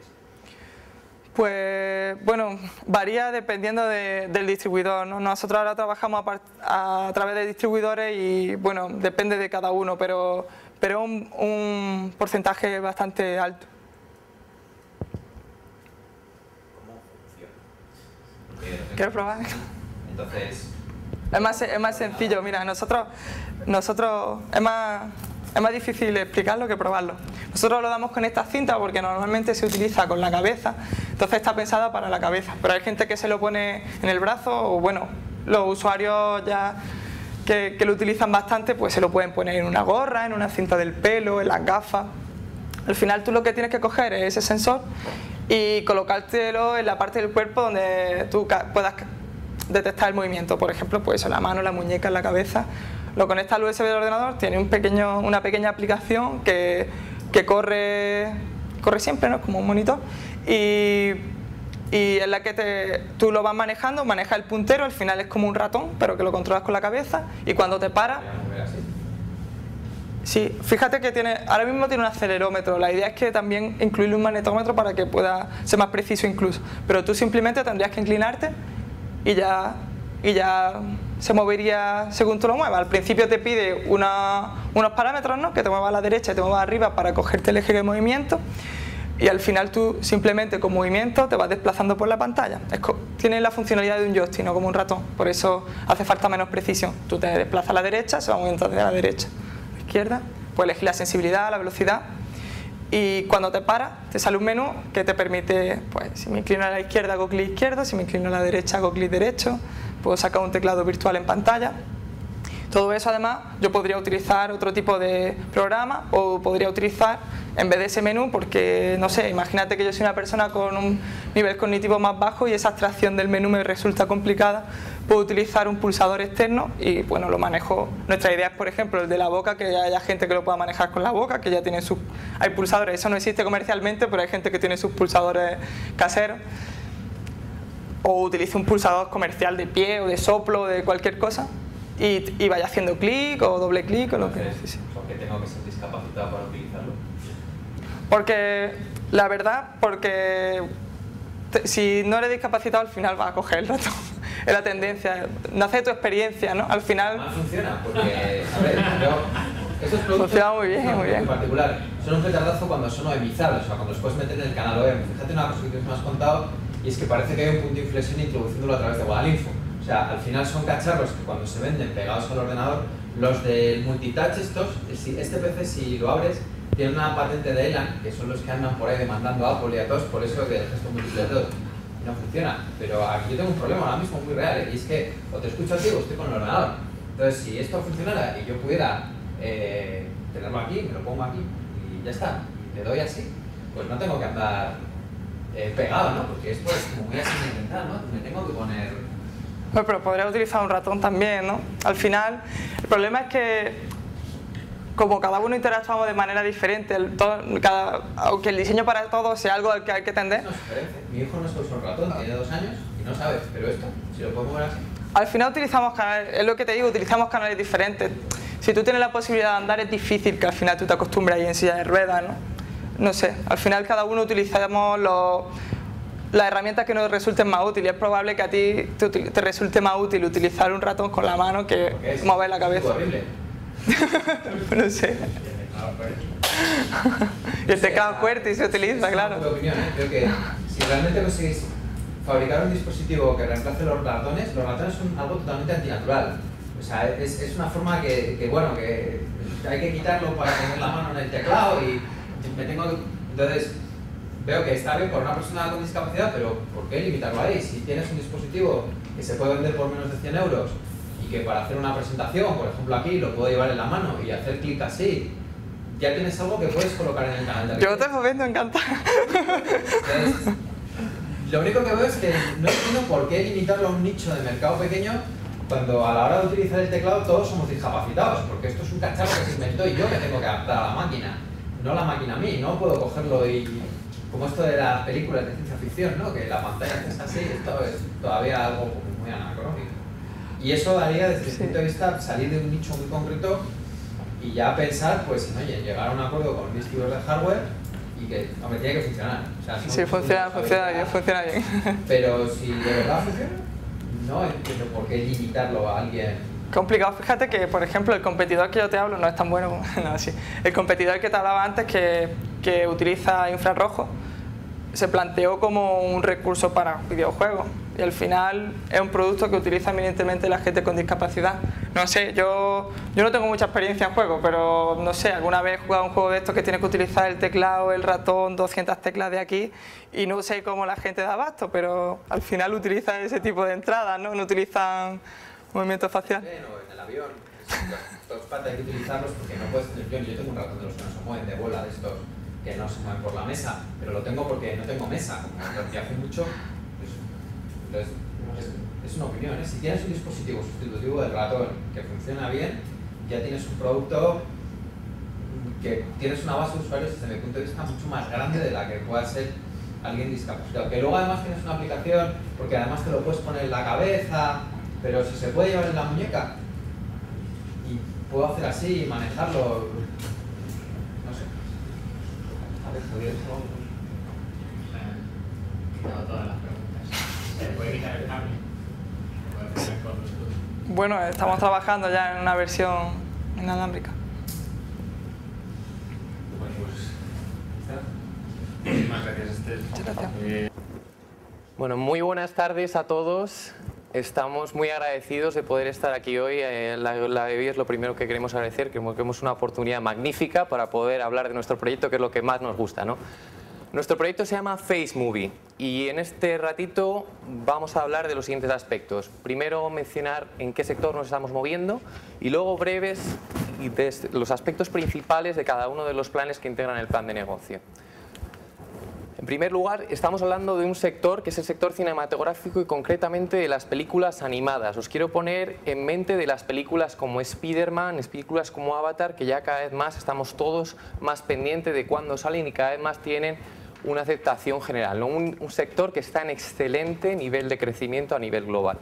Pues bueno, varía dependiendo del distribuidor, ¿no? Nosotros ahora trabajamos a través de distribuidores y bueno, depende de cada uno, pero un porcentaje bastante alto. ¿Cómo funciona? ¿Quieres probar? Entonces, Es más sencillo, mira, nosotros es más difícil explicarlo que probarlo. Nosotros lo damos con esta cinta porque normalmente se utiliza con la cabeza, entonces está pensada para la cabeza, pero hay gente que se lo pone en el brazo, o bueno, los usuarios ya que lo utilizan bastante, pues se lo pueden poner en una gorra, en una cinta del pelo, en las gafas. Al final tú lo que tienes que coger es ese sensor y colocártelo en la parte del cuerpo donde tú puedas detectar el movimiento, por ejemplo, pues en la mano, la muñeca, en la cabeza. Lo conecta al USB del ordenador, tiene una pequeña aplicación que corre siempre, ¿no? Como un monitor, y en la que tú lo vas manejando, maneja el puntero, al final es como un ratón, pero que lo controlas con la cabeza, y cuando te para... Sí, fíjate que ahora mismo tiene un acelerómetro, la idea es que también incluirle un magnetómetro para que pueda ser más preciso incluso, pero tú simplemente tendrías que inclinarte y ya se movería según tú lo muevas. Al principio te pide unos parámetros, ¿no? Que te muevas a la derecha y te muevas arriba para cogerte el eje de movimiento, y al final tú simplemente con movimiento te vas desplazando por la pantalla. Tiene la funcionalidad de un joystick, no como un ratón, por eso hace falta menos precisión. Tú te desplazas a la derecha, se va moviendo de la derecha a la izquierda, puedes elegir la sensibilidad, la velocidad, y cuando te paras te sale un menú que te permite, pues si me inclino a la izquierda hago clic izquierdo, si me inclino a la derecha hago clic derecho, puedo sacar un teclado virtual en pantalla. Todo eso además yo podría utilizar otro tipo de programa o podría utilizar en vez de ese menú porque, no sé, imagínate que yo soy una persona con un nivel cognitivo más bajo y esa abstracción del menú me resulta complicada, puedo utilizar un pulsador externo y bueno, lo manejo. Nuestra idea es, por ejemplo, el de la boca, que haya gente que lo pueda manejar con la boca, que ya tiene sus... Hay pulsadores, eso no existe comercialmente, pero hay gente que tiene sus pulsadores caseros. O utilice un pulsador comercial de pie o de soplo o de cualquier cosa. Y vaya haciendo clic o doble clic o lo que necesite. ¿Por qué tengo que ser discapacitado para utilizarlo? Porque, la verdad, si no eres discapacitado al final vas a coger el ratón. Es la tendencia, nace de tu experiencia, ¿no? Al final... Mal funciona, porque, a ver, estos productos funciona muy bien, muy bien. En particular, son un petardazo cuando son OEMizados, o sea, cuando los puedes meter en el canal OEM. Fíjate una cosa que me has contado, y es que parece que hay un punto de inflexión introduciéndolo a través de Guadalinfo. O sea, al final son cacharros que cuando se venden pegados al ordenador, los del multitouch estos, este PC si lo abres, tiene una patente de Elan, que son los que andan por ahí demandando a Apple y a todos, por eso que el gesto múltiple de todos. No funciona, pero aquí yo tengo un problema ahora mismo muy real, y es que o te escucho a ti o estoy con el ordenador. Entonces, si esto funcionara y yo pudiera tenerlo aquí, me lo pongo aquí y ya está, y le doy así, pues no tengo que andar pegado, ¿no? Porque esto es como muy accidental, ¿no? Me tengo que poner... Bueno, pero podría utilizar un ratón también, ¿no? Al final, el problema es que como cada uno interactuamos de manera diferente, aunque el diseño para todos sea algo al que hay que tender. No, mi hijo no se usa un ratón, tiene 2 años y no sabe, pero esto, si lo puedo mover así. Al final utilizamos canales, es lo que te digo, utilizamos canales diferentes. Si tú tienes la posibilidad de andar es difícil que al final tú te acostumbres ahí en silla de ruedas, ¿no? No sé, al final cada uno utilizamos las herramientas que nos resulten más útiles. Es probable que a ti te resulte más útil utilizar un ratón con la mano que mover la cabeza. Es horrible. No sé. Y el teclado QWERTY se utiliza, claro. Mi opinión, creo que si realmente conseguís fabricar un dispositivo que reemplace los ratones son algo totalmente antinatural. O sea, es una forma que hay que quitarlo para poner la mano en el teclado y entonces veo que está bien por una persona con discapacidad, pero ¿por qué limitarlo ahí? Si tienes un dispositivo que se puede vender por menos de 100 euros y que para hacer una presentación, por ejemplo aquí, lo puedo llevar en la mano y hacer clic así, ya tienes algo que puedes colocar en el canal de arriba. Yo te lo vendo encantado. Entonces, lo único que veo es que no entiendo por qué limitarlo a un nicho de mercado pequeño cuando a la hora de utilizar el teclado todos somos discapacitados, porque esto es un cacharro que se inventó y yo me tengo que adaptar a la máquina, no la máquina a mí, no puedo cogerlo y... Como esto de las películas de ciencia ficción, ¿no? Que la pantalla está así, esto es todavía algo muy anacrónico. Y eso haría, desde el punto de vista, salir de un nicho muy concreto y ya pensar, pues, oye, llegar a un acuerdo con distribuidores de hardware y que, hombre, tiene que funcionar. O sea, sí, funciona bien. Pero si de verdad funciona, no entiendo por qué limitarlo a alguien. Complicado. Fíjate que, por ejemplo, el competidor que yo te hablo no es tan bueno como... No, sí. El competidor que te hablaba antes, que utiliza infrarrojo, se planteó como un recurso para videojuegos y al final es un producto que utiliza eminentemente la gente con discapacidad. No sé, yo no tengo mucha experiencia en juegos, pero no sé, alguna vez he jugado un juego de estos que tienes que utilizar el teclado, el ratón, 200 teclas de aquí y no sé cómo la gente da abasto, pero al final utiliza ese tipo de entradas, ¿no? No utilizan movimiento facial. En el avión, los patas hay que utilizarlos porque no puedes tener... Yo tengo un ratón de los que no se mueven, de bola de estos que no se mueven por la mesa, pero lo tengo porque no tengo mesa, como que hace mucho. Entonces, es una opinión, ¿eh? Si tienes un dispositivo sustitutivo del ratón que funciona bien, ya tienes un producto que tienes una base de usuarios desde mi punto de vista mucho más grande de la que pueda ser alguien discapacitado. Que luego además tienes una aplicación, porque además te lo puedes poner en la cabeza, pero si se puede llevar en la muñeca y puedo hacer así y manejarlo, no sé. A ver, podría decir algo. Quitado todas las preguntas. ¿Se puede quitar el cable? ¿Puede hacer con los dos? Bueno, estamos trabajando ya en una versión inalámbrica. Bueno, pues... Muchas gracias. Bueno, muy buenas tardes a todos. Estamos muy agradecidos de poder estar aquí hoy. La BBI es lo primero que queremos agradecer, que vemos una oportunidad magnífica para poder hablar de nuestro proyecto, que es lo que más nos gusta, ¿no? Nuestro proyecto se llama FaceMovie y en este ratito vamos a hablar de los siguientes aspectos. Primero mencionar en qué sector nos estamos moviendo y luego breves de los aspectos principales de cada uno de los planes que integran el plan de negocio. En primer lugar, estamos hablando de un sector que es el sector cinematográfico y concretamente de las películas animadas. Os quiero poner en mente de las películas como Spider-Man, películas como Avatar, que ya cada vez más estamos todos más pendientes de cuándo salen y cada vez más tienen una aceptación general, ¿no? Un sector que está en excelente nivel de crecimiento a nivel global.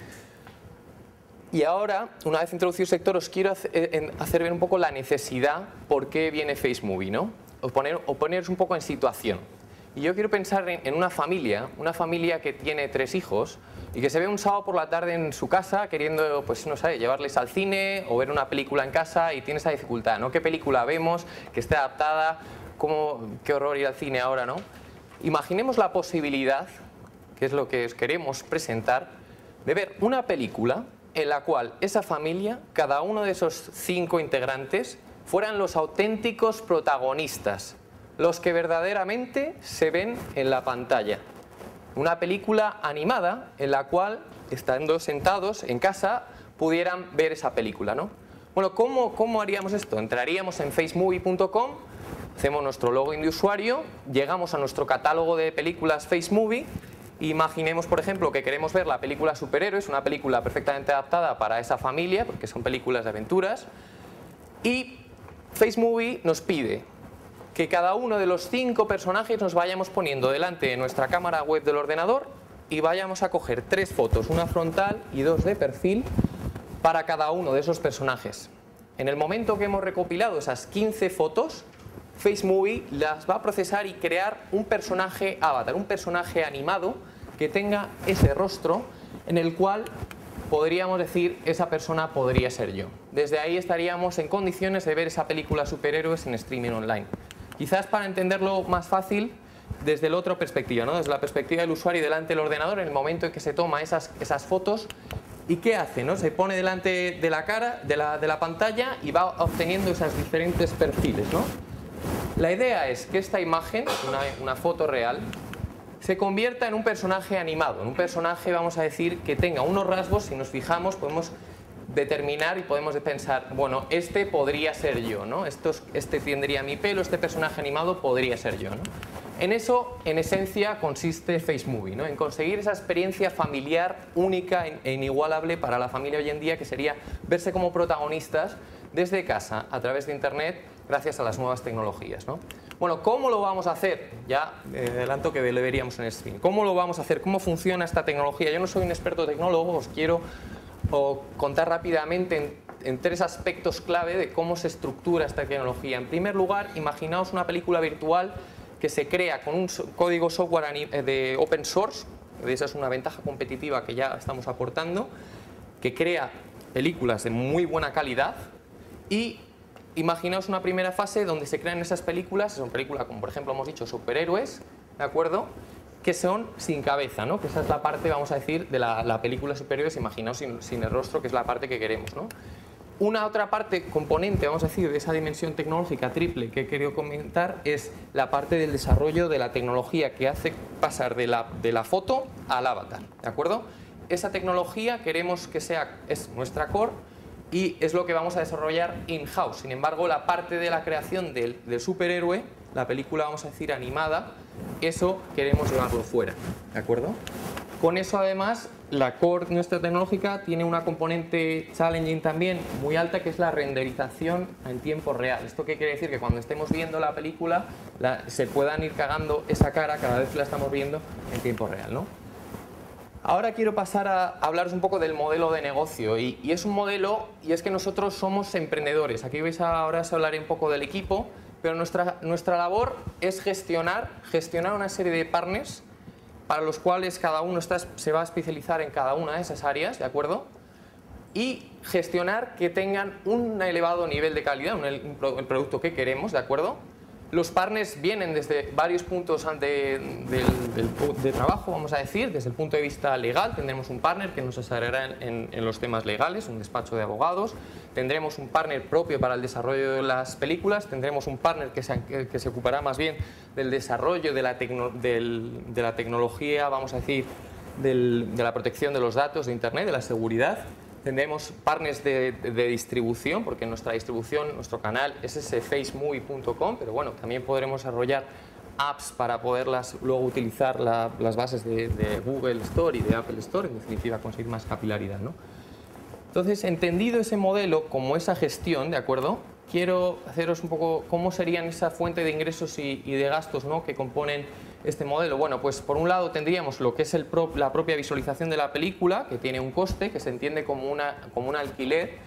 Y ahora, una vez introducido el sector, os quiero hacer ver un poco la necesidad por qué viene FaceMovie, ¿no? O poneros un poco en situación. Y yo quiero pensar en una familia que tiene 3 hijos y que se ve un sábado por la tarde en su casa queriendo, pues no sé, llevarles al cine o ver una película en casa y tiene esa dificultad, ¿no? ¿Qué película vemos que esté adaptada? Qué horror ir al cine ahora, ¿no? Imaginemos la posibilidad, que es lo que os queremos presentar, de ver una película en la cual esa familia, cada uno de esos 5 integrantes, fueran los auténticos protagonistas, los que verdaderamente se ven en la pantalla. Una película animada en la cual, estando sentados en casa, pudieran ver esa película, ¿no? Bueno, ¿cómo haríamos esto? Entraríamos en facemovie.com, hacemos nuestro login de usuario, llegamos a nuestro catálogo de películas FaceMovie. Imaginemos, por ejemplo, que queremos ver la película Superhéroes, una película perfectamente adaptada para esa familia, porque son películas de aventuras, y FaceMovie nos pide que cada uno de los 5 personajes nos vayamos poniendo delante de nuestra cámara web del ordenador y vayamos a coger 3 fotos, una frontal y 2 de perfil, para cada uno de esos personajes. En el momento que hemos recopilado esas 15 fotos, FaceMovie las va a procesar y crear un personaje avatar, un personaje animado que tenga ese rostro en el cual podríamos decir esa persona podría ser yo. Desde ahí estaríamos en condiciones de ver esa película Superhéroes en streaming online. Quizás para entenderlo más fácil desde la otra perspectiva, ¿no? Desde la perspectiva del usuario delante del ordenador en el momento en que se toma esas fotos. ¿Y qué hace, no? Se pone delante de la cara, de la pantalla y va obteniendo esos diferentes perfiles, ¿no? La idea es que esta imagen, una foto real, se convierta en un personaje animado, en un personaje, vamos a decir, que tenga unos rasgos, si nos fijamos, podemos determinar y podemos pensar, bueno, este podría ser yo, ¿no? Este tendría mi pelo, este personaje animado podría ser yo, ¿no? En eso, en esencia, consiste FaceMovie, ¿no? En conseguir esa experiencia familiar única e inigualable para la familia hoy en día, que sería verse como protagonistas desde casa, a través de Internet, gracias a las nuevas tecnologías, ¿no? Bueno, ¿cómo lo vamos a hacer? Ya adelanto que lo veríamos en el stream. ¿Cómo lo vamos a hacer? ¿Cómo funciona esta tecnología? Yo no soy un experto tecnólogo, os quiero contar rápidamente en 3 aspectos clave de cómo se estructura esta tecnología. En primer lugar, imaginaos una película virtual que se crea con un código software de open source, esa es una ventaja competitiva que ya estamos aportando, que crea películas de muy buena calidad. Y imaginaos una primera fase donde se crean esas películas, son películas como por ejemplo hemos dicho Superhéroes, ¿de acuerdo? Que son sin cabeza, ¿no? Que esa es la parte, vamos a decir, de la película Superhéroes, imaginaos sin el rostro, que es la parte que queremos, ¿no? Una otra parte, componente, vamos a decir, de esa dimensión tecnológica triple que he querido comentar es la parte del desarrollo de la tecnología que hace pasar de la foto al avatar, ¿de acuerdo? Esa tecnología queremos que es nuestra core y es lo que vamos a desarrollar in-house. Sin embargo, la parte de la creación del superhéroe, la película, vamos a decir, animada, eso queremos llevarlo fuera, ¿de acuerdo? Con eso, además, la core nuestra tecnológica tiene una componente challenging también muy alta, que es la renderización en tiempo real. ¿Esto qué quiere decir? Que cuando estemos viendo la película se puedan ir cagando esa cara cada vez que la estamos viendo en tiempo real, ¿no? Ahora quiero pasar a hablaros un poco del modelo de negocio y es un modelo, y es que nosotros somos emprendedores. Aquí ahora os hablaré un poco del equipo, pero nuestra labor es gestionar una serie de partners para los cuales cada uno se va a especializar en cada una de esas áreas, ¿de acuerdo? Y gestionar que tengan un elevado nivel de calidad, el producto que queremos, ¿de acuerdo? Los partners vienen desde varios puntos de trabajo, vamos a decir. Desde el punto de vista legal tendremos un partner que nos asesorará en los temas legales, un despacho de abogados. Tendremos un partner propio para el desarrollo de las películas. Tendremos un partner que se ocupará más bien del desarrollo de la tecnología, vamos a decir, de la protección de los datos de Internet, de la seguridad. Tendremos partners de distribución, porque nuestra distribución, nuestro canal es ese facemovie.com, pero bueno, también podremos desarrollar apps para poderlas luego utilizar las bases de Google Store y de Apple Store, en definitiva conseguir más capilaridad, ¿no? Entonces, entendido ese modelo como esa gestión, ¿de acuerdo? Quiero haceros un poco cómo serían esa fuente de ingresos y de gastos, ¿no?, que componen este modelo. Bueno, pues por un lado tendríamos lo que es la propia visualización de la película, que tiene un coste, que se entiende como un alquiler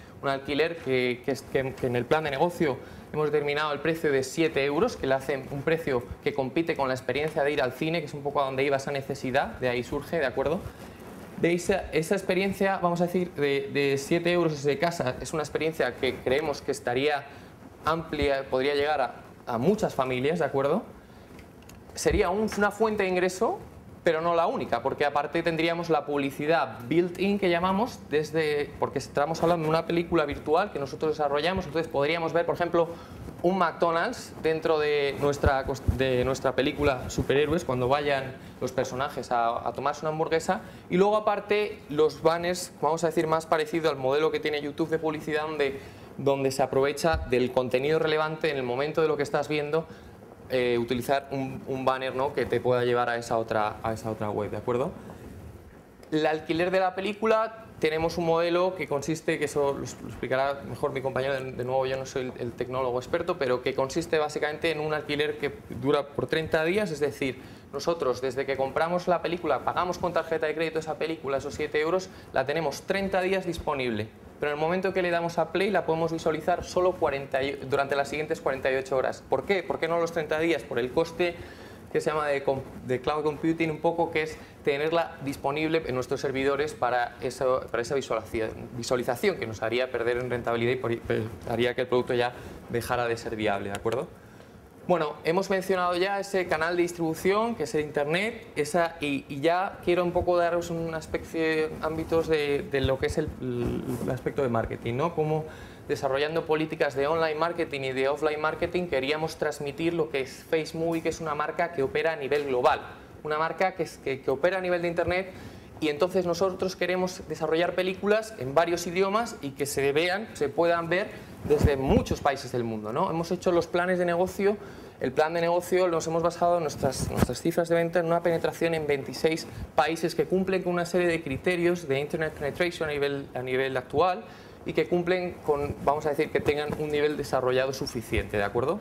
que en el plan de negocio hemos determinado el precio de 7 euros, que le hace un precio que compite con la experiencia de ir al cine, que es un poco a donde iba esa necesidad, de ahí surge, ¿de acuerdo? De esa experiencia, vamos a decir, de 7 euros desde casa, es una experiencia que creemos que estaría amplia, podría llegar a muchas familias, ¿de acuerdo? Sería una fuente de ingreso, pero no la única, porque aparte tendríamos la publicidad built-in que llamamos, porque estamos hablando de una película virtual que nosotros desarrollamos, entonces podríamos ver, por ejemplo, un McDonald's dentro de nuestra película Superhéroes, cuando vayan los personajes a tomarse una hamburguesa, y luego aparte los banners, vamos a decir, más parecido al modelo que tiene YouTube de publicidad, donde se aprovecha del contenido relevante en el momento de lo que estás viendo, utilizar un banner, ¿no?, que te pueda llevar a esa otra web, ¿de acuerdo? El alquiler de la película, tenemos un modelo que consiste, que eso lo explicará mejor mi compañero, de nuevo yo no soy el tecnólogo experto, pero que consiste básicamente en un alquiler que dura por 30 días, es decir, nosotros desde que compramos la película, pagamos con tarjeta de crédito esa película, esos 7 euros, la tenemos 30 días disponible. Pero en el momento que le damos a play la podemos visualizar solo durante las siguientes 48 horas. ¿Por qué? ¿Por qué no los 30 días? Por el coste que se llama de cloud computing, un poco, que es tenerla disponible en nuestros servidores para esa visualización que nos haría perder en rentabilidad y haría que el producto ya dejara de ser viable, ¿de acuerdo? Bueno, hemos mencionado ya ese canal de distribución, que es el Internet, y ya quiero un poco daros una especie de ámbitos de lo que es el aspecto de marketing, ¿no? Como desarrollando políticas de online marketing y de offline marketing queríamos transmitir lo que es FaceMovie, que es una marca que opera a nivel global, una marca que opera a nivel de Internet, y entonces nosotros queremos desarrollar películas en varios idiomas y que se puedan ver desde muchos países del mundo, ¿no? Hemos hecho los planes de negocio. El plan de negocio nos hemos basado en nuestras cifras de venta en una penetración en 26 países que cumplen con una serie de criterios de Internet Penetration a nivel actual y que cumplen con, vamos a decir, que tengan un nivel desarrollado suficiente, ¿de acuerdo?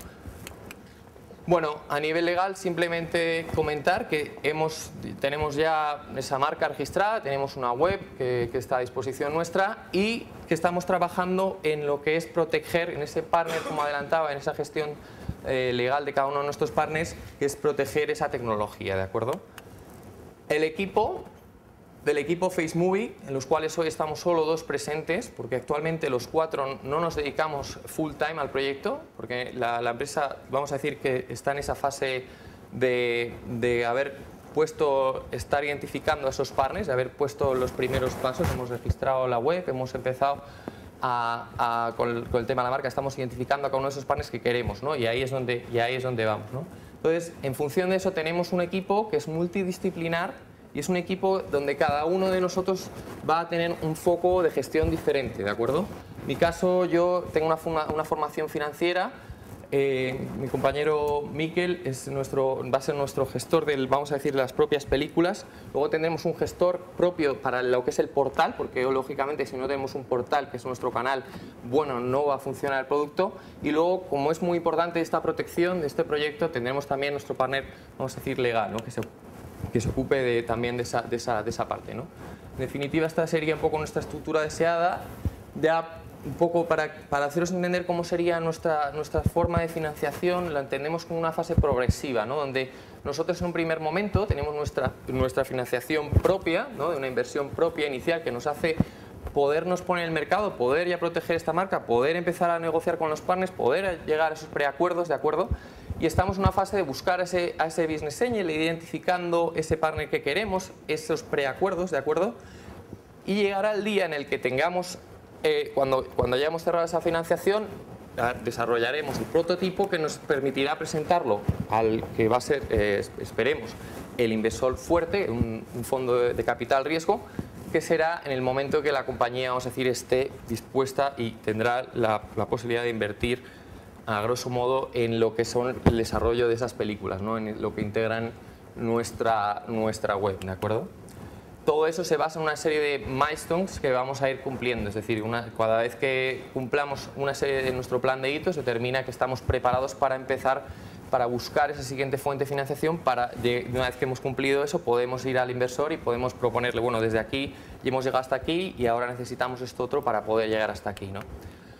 Bueno, a nivel legal simplemente comentar que tenemos ya esa marca registrada, tenemos una web que está a disposición nuestra y que estamos trabajando en lo que es proteger, en ese partner, como adelantaba, en esa gestión legal de cada uno de nuestros partners, que es proteger esa tecnología, ¿de acuerdo? El equipo del equipo FaceMovie, en los cuales hoy estamos solo 2 presentes, porque actualmente los 4 no nos dedicamos full time al proyecto, porque la empresa, vamos a decir que está en esa fase de haber estar identificando a esos partners, de haber puesto los primeros pasos. Hemos registrado la web, hemos empezado con el tema de la marca, estamos identificando a cada uno de esos partners que queremos, ¿no? Y ahí es donde vamos, ¿no? Entonces, en función de eso, tenemos un equipo que es multidisciplinar y es un equipo donde cada uno de nosotros va a tener un foco de gestión diferente, ¿de acuerdo? En mi caso, yo tengo una formación financiera. Mi compañero Miquel va a ser nuestro gestor vamos a decir, las propias películas. Luego tendremos un gestor propio para lo que es el portal, porque lógicamente si no tenemos un portal, que es nuestro canal, bueno, no va a funcionar el producto. Y luego, como es muy importante esta protección de este proyecto, tendremos también nuestro partner, vamos a decir, legal, ¿no?, que se ocupe también de esa parte, ¿no? En definitiva, esta sería un poco nuestra estructura deseada. Ya un poco para haceros entender cómo sería nuestra forma de financiación, la entendemos como una fase progresiva, ¿no?, donde nosotros en un primer momento tenemos nuestra financiación propia, ¿no?, de una inversión propia inicial que nos hace podernos poner en el mercado, poder ya proteger esta marca, poder empezar a negociar con los partners, poder llegar a esos preacuerdos, ¿de acuerdo? y estamos en una fase de buscar a ese business angel, identificando ese partner que queremos, esos preacuerdos, ¿de acuerdo? Y llegará el día en el que tengamos, cuando hayamos cerrado esa financiación, desarrollaremos el prototipo que nos permitirá presentarlo al que va a ser, esperemos, el inversor fuerte, un fondo de capital riesgo, que será en el momento que la compañía, vamos a decir, esté dispuesta y tendrá la posibilidad de invertir, a grosso modo, en lo que son el desarrollo de esas películas, ¿no? En lo que integran nuestra web, ¿de acuerdo? Todo eso se basa en una serie de milestones que vamos a ir cumpliendo, es decir, cada vez que cumplamos una serie de nuestro plan de hitos, determina que estamos preparados para empezar, para buscar esa siguiente fuente de financiación, una vez que hemos cumplido eso, podemos ir al inversor y podemos proponerle, bueno, desde aquí ya hemos llegado hasta aquí y ahora necesitamos esto otro para poder llegar hasta aquí, ¿no?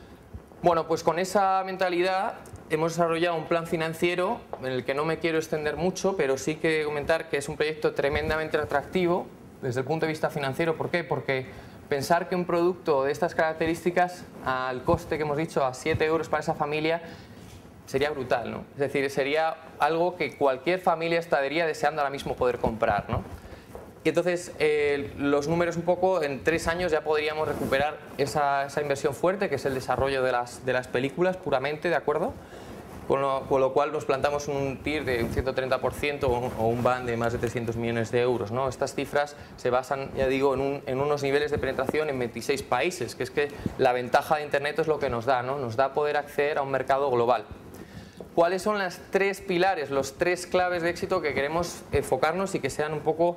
Bueno, pues con esa mentalidad hemos desarrollado un plan financiero en el que no me quiero extender mucho, pero sí que comentar que es un proyecto tremendamente atractivo desde el punto de vista financiero. ¿Por qué? Porque pensar que un producto de estas características, al coste que hemos dicho, a 7 euros para esa familia, sería brutal, ¿no? Es decir, sería algo que cualquier familia estaría deseando ahora mismo poder comprar, ¿no? Y entonces, los números un poco, en 3 años ya podríamos recuperar esa inversión fuerte, que es el desarrollo de las películas puramente, ¿de acuerdo? Con lo cual nos plantamos un TIR de un 130% o un BAN de más de 300 millones de euros, ¿no? Estas cifras se basan, ya digo, en unos niveles de penetración en 26 países, que es que la ventaja de Internet es lo que nos da, ¿no? Nos da poder acceder a un mercado global. ¿Cuáles son las 3 pilares, los 3 claves de éxito que queremos enfocarnos y que sean un poco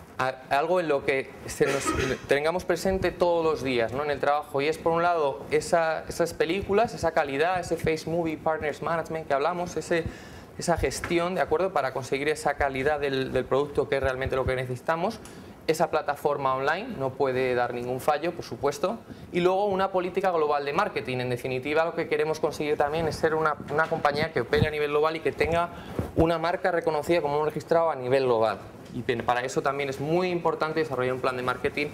algo en lo que tengamos presente todos los días, ¿no? En el trabajo? Y es, por un lado, esas películas, esa calidad, ese Face Movie Partners Management que hablamos, esa gestión, ¿de acuerdo?, para conseguir esa calidad del producto, que es realmente lo que necesitamos. Esa plataforma online no puede dar ningún fallo, por supuesto. Y luego una política global de marketing. En definitiva, lo que queremos conseguir también es ser una compañía que opere a nivel global y que tenga una marca reconocida como un registrado a nivel global. Y para eso también es muy importante desarrollar un plan de marketing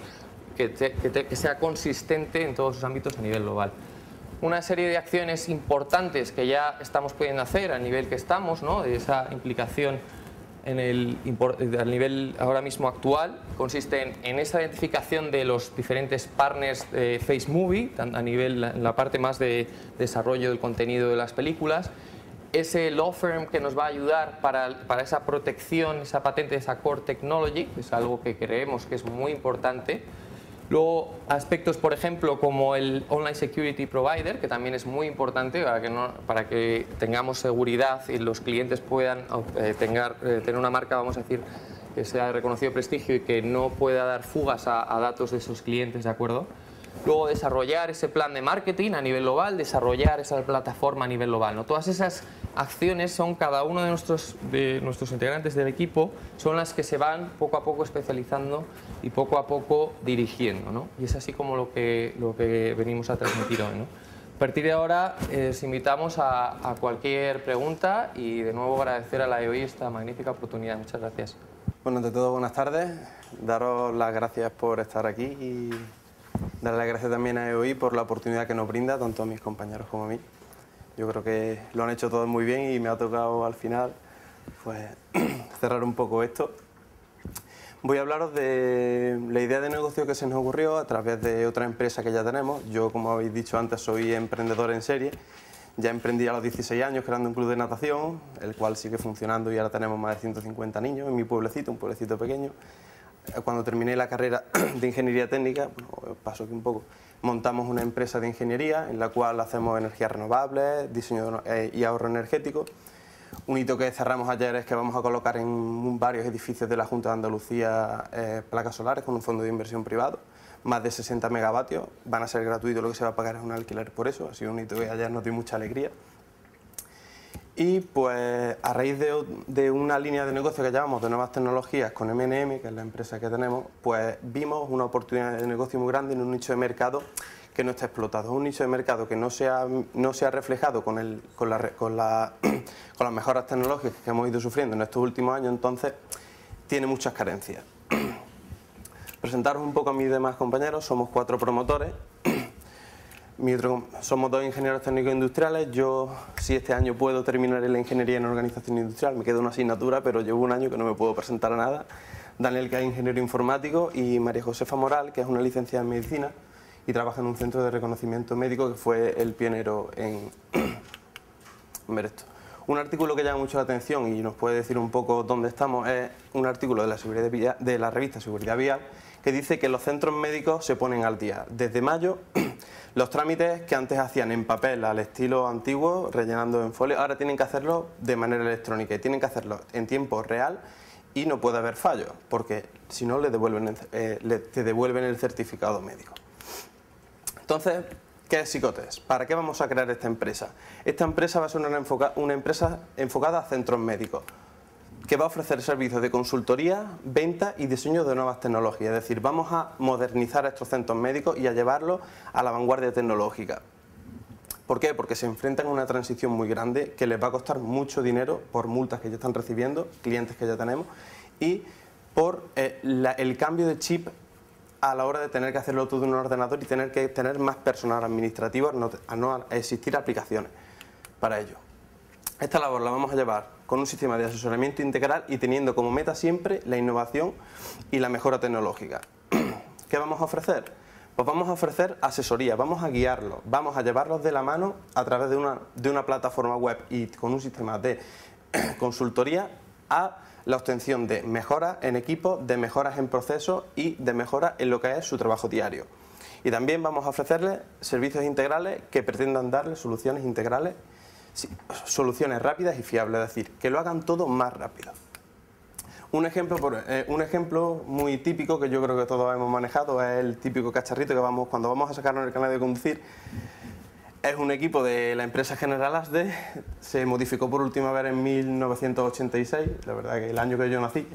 que sea consistente en todos sus ámbitos a nivel global. Una serie de acciones importantes que ya estamos pudiendo hacer a nivel que estamos, ¿no?, de esa implicación al nivel ahora mismo actual, consiste en esa identificación de los diferentes partners de Face Movie, a nivel, en la parte más de desarrollo del contenido de las películas, ese law firm que nos va a ayudar para esa protección, esa patente, esa core technology, que es algo que creemos que es muy importante. Luego, aspectos, por ejemplo, como el Online Security Provider, que también es muy importante para que tengamos seguridad y los clientes puedan tener una marca, vamos a decir, que sea de reconocido prestigio y que no pueda dar fugas a datos de esos clientes, ¿de acuerdo? Luego, desarrollar ese plan de marketing a nivel global, desarrollar esa plataforma a nivel global, ¿no? Todas esas acciones son, cada uno de nuestros integrantes del equipo, son las que se van poco a poco especializando y poco a poco dirigiendo, ¿no? Y es así como lo que venimos a transmitir hoy, ¿no? A partir de ahora, os invitamos a cualquier pregunta y de nuevo agradecer a la EOI esta magnífica oportunidad. Muchas gracias. Bueno, ante todo, buenas tardes. Daros las gracias por estar aquí y dar las gracias también a EOI por la oportunidad que nos brinda, tanto a mis compañeros como a mí. Yo creo que lo han hecho todos muy bien y me ha tocado al final pues, cerrar un poco esto. Voy a hablaros de la idea de negocio que se nos ocurrió a través de otra empresa que ya tenemos. Yo, como habéis dicho antes, soy emprendedor en serie. Ya emprendí a los 16 años creando un club de natación, el cual sigue funcionando y ahora tenemos más de 150 niños en mi pueblecito, un pueblecito pequeño. Cuando terminé la carrera de ingeniería técnica, bueno, paso aquí un poco, montamos una empresa de ingeniería en la cual hacemos energías renovables, diseño y ahorro energético. Un hito que cerramos ayer es que vamos a colocar en varios edificios de la Junta de Andalucía placas solares con un fondo de inversión privado, más de 60 megavatios, van a ser gratuitos, lo que se va a pagar es un alquiler por eso, ha sido un hito que ayer nos dio mucha alegría. Y pues a raíz de una línea de negocio que llamamos de nuevas tecnologías con M&M, que es la empresa que tenemos, pues vimos una oportunidad de negocio muy grande en un nicho de mercado que no está explotado. Es un nicho de mercado que no se ha reflejado con las mejoras tecnológicas que hemos ido sufriendo en estos últimos años, entonces tiene muchas carencias. Presentaros un poco a mis demás compañeros, somos 4 promotores. somos dos ingenieros técnicos industriales. Yo, si este año puedo terminar la ingeniería en organización industrial, me queda una asignatura, pero llevo un año que no me puedo presentar a nada. Daniel, que es ingeniero informático, y María Josefa Moral, que es una licenciada en medicina y trabaja en un centro de reconocimiento médico que fue el pionero en ver esto. Un artículo que llama mucho la atención y nos puede decir un poco dónde estamos es un artículo de la revista Seguridad Vial, que dice que los centros médicos se ponen al día. Desde mayo, los trámites que antes hacían en papel al estilo antiguo, rellenando en folio, ahora tienen que hacerlo de manera electrónica y tienen que hacerlo en tiempo real y no puede haber fallos, porque si no te devuelven el certificado médico. Entonces, ¿qué es Psicotes? ¿Para qué vamos a crear esta empresa? Esta empresa va a ser una empresa enfocada a centros médicos, que va a ofrecer servicios de consultoría, venta y diseño de nuevas tecnologías. Es decir, vamos a modernizar a estos centros médicos y a llevarlos a la vanguardia tecnológica. ¿Por qué? Porque se enfrentan a una transición muy grande que les va a costar mucho dinero por multas que ya están recibiendo, clientes que ya tenemos, y por el cambio de chip a la hora de tener que hacerlo todo en un ordenador y tener que tener más personal administrativo, a no existir aplicaciones para ello. Esta labor la vamos a llevar con un sistema de asesoramiento integral y teniendo como meta siempre la innovación y la mejora tecnológica. ¿Qué vamos a ofrecer? Pues vamos a ofrecer asesoría, vamos a guiarlos, vamos a llevarlos de la mano a través de una plataforma web y con un sistema de consultoría a la obtención de mejoras en equipo, de mejoras en procesos y de mejoras en lo que es su trabajo diario. Y también vamos a ofrecerles servicios integrales que pretendan darles soluciones integrales, soluciones rápidas y fiables, es decir, que lo hagan todo más rápido. Un ejemplo muy típico que yo creo que todos hemos manejado es el típico cacharrito que cuando vamos a sacarnos el carnet de conducir. Es un equipo de la empresa General Asde, se modificó por última vez en 1986, la verdad que el año que yo nací.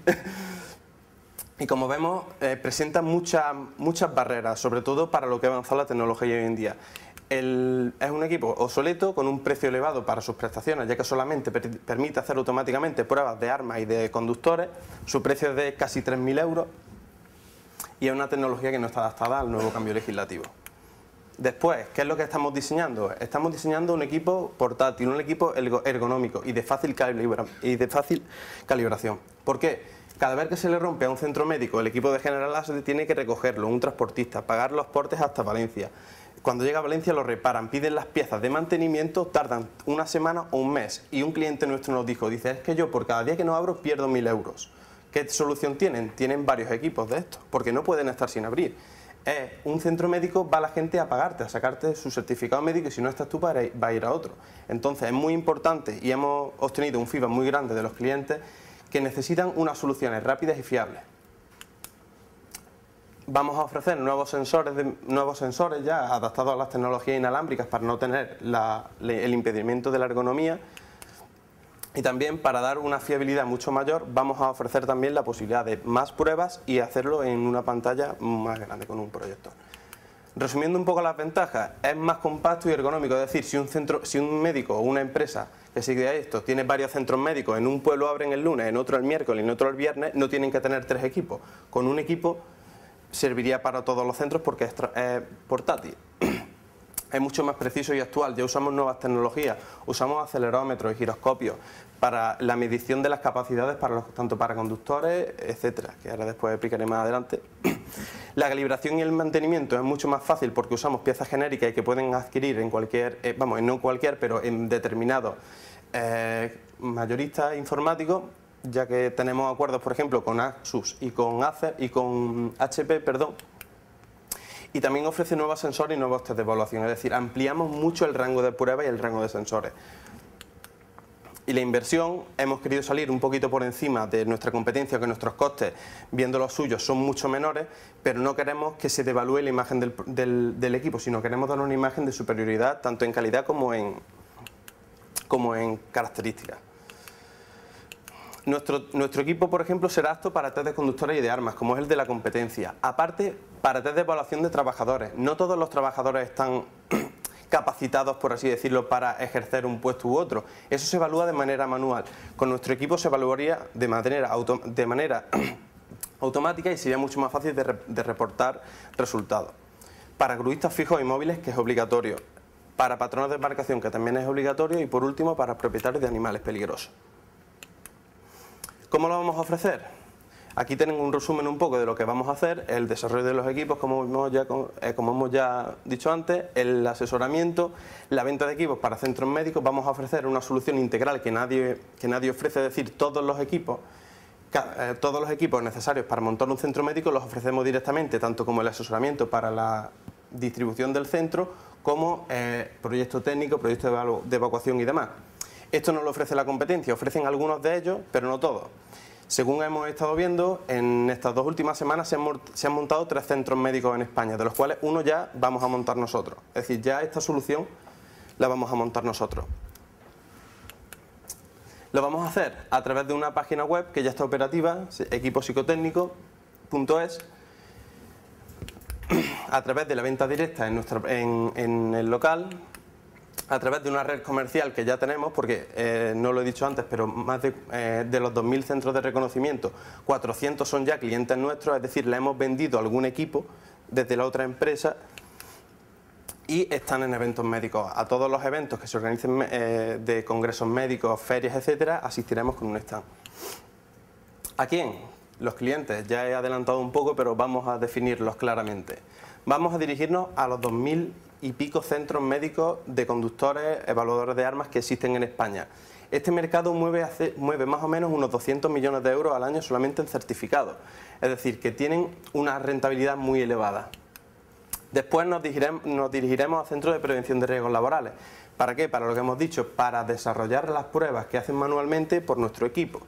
Y como vemos, presenta muchas barreras, sobre todo para lo que ha avanzado la tecnología hoy en día. Es un equipo obsoleto con un precio elevado para sus prestaciones, ya que solamente permite hacer automáticamente pruebas de armas y de conductores. Su precio es de casi 3.000 euros y es una tecnología que no está adaptada al nuevo cambio legislativo. Después, ¿qué es lo que estamos diseñando? Estamos diseñando un equipo portátil, un equipo ergonómico y de fácil calibración. ¿Por qué? Cada vez que se le rompe a un centro médico el equipo de General Asde tiene que recogerlo, un transportista, pagar los portes hasta Valencia. Cuando llega a Valencia lo reparan, piden las piezas de mantenimiento, tardan una semana o un mes. Y un cliente nuestro nos dijo, dice, es que yo por cada día que no abro pierdo 1.000 euros. ¿Qué solución tienen? Tienen varios equipos de estos, porque no pueden estar sin abrir. Un centro médico va la gente a pagarte, a sacarte su certificado médico y si no estás tú va a ir a otro. Entonces es muy importante y hemos obtenido un feedback muy grande de los clientes que necesitan unas soluciones rápidas y fiables. Vamos a ofrecer nuevos sensores ya adaptados a las tecnologías inalámbricas para no tener el impedimento de la ergonomía. Y también para dar una fiabilidad mucho mayor vamos a ofrecer también la posibilidad de más pruebas y hacerlo en una pantalla más grande con un proyector. Resumiendo un poco las ventajas, es más compacto y ergonómico, es decir, si un médico o una empresa que sigue esto tiene varios centros médicos, en un pueblo abren el lunes, en otro el miércoles, en otro el viernes, no tienen que tener 3 equipos. Con un equipo serviría para todos los centros porque es portátil. Es mucho más preciso y actual, ya usamos nuevas tecnologías, usamos acelerómetros y giroscopios para la medición de las capacidades tanto para conductores, etcétera, que ahora después explicaré más adelante. La calibración y el mantenimiento es mucho más fácil porque usamos piezas genéricas y que pueden adquirir en cualquier, no cualquier, pero en determinados mayoristas informáticos, ya que tenemos acuerdos, por ejemplo, con Asus y con Acer y con HP, perdón. Y también ofrece nuevos sensores y nuevos test de evaluación, es decir, ampliamos mucho el rango de pruebas y el rango de sensores. Y la inversión, hemos querido salir un poquito por encima de nuestra competencia, que nuestros costes, viendo los suyos, son mucho menores, pero no queremos que se devalúe la imagen del equipo, sino queremos dar una imagen de superioridad, tanto en calidad como en características. Nuestro equipo, por ejemplo, será apto para test de conductores y de armas, como es el de la competencia. Aparte, para test de evaluación de trabajadores. No todos los trabajadores están capacitados, por así decirlo, para ejercer un puesto u otro. Eso se evalúa de manera manual. Con nuestro equipo se evaluaría de manera automática y sería mucho más fácil de reportar resultados. para cruistas fijos y móviles, que es obligatorio, para patrones de embarcación, que también es obligatorio, y por último para propietarios de animales peligrosos. ¿Cómo lo vamos a ofrecer? Aquí tienen un resumen un poco de lo que vamos a hacer: el desarrollo de los equipos, como hemos ya dicho antes, el asesoramiento, la venta de equipos para centros médicos. Vamos a ofrecer una solución integral que nadie ofrece, es decir, todos los equipos necesarios para montar un centro médico los ofrecemos directamente, tanto como el asesoramiento para la distribución del centro, como proyecto técnico, proyecto de evacuación y demás. Esto no lo ofrece la competencia, ofrecen algunos de ellos, pero no todos. Según hemos estado viendo, en estas 2 últimas semanas se han montado 3 centros médicos en España, de los cuales uno ya vamos a montar nosotros. Es decir, ya esta solución la vamos a montar nosotros. Lo vamos a hacer a través de una página web que ya está operativa, equiposicotecnico.es, a través de la venta directa en el local, a través de una red comercial que ya tenemos, porque no lo he dicho antes, pero más de los 2.000 centros de reconocimiento, 400 son ya clientes nuestros, es decir, le hemos vendido algún equipo desde la otra empresa y están en eventos médicos. A todos los eventos que se organicen de congresos médicos, ferias, etcétera, asistiremos con un stand. ¿A quién? Los clientes, ya he adelantado un poco, pero vamos a definirlos claramente. Vamos a dirigirnos a los 2.000 y pico centros médicos de conductores, evaluadores de armas que existen en España. Este mercado mueve más o menos unos 200 millones de euros al año solamente en certificados, es decir, que tienen una rentabilidad muy elevada. Después nos dirigiremos a centros de prevención de riesgos laborales. ¿Para qué? Para lo que hemos dicho, para desarrollar las pruebas que hacen manualmente por nuestro equipo.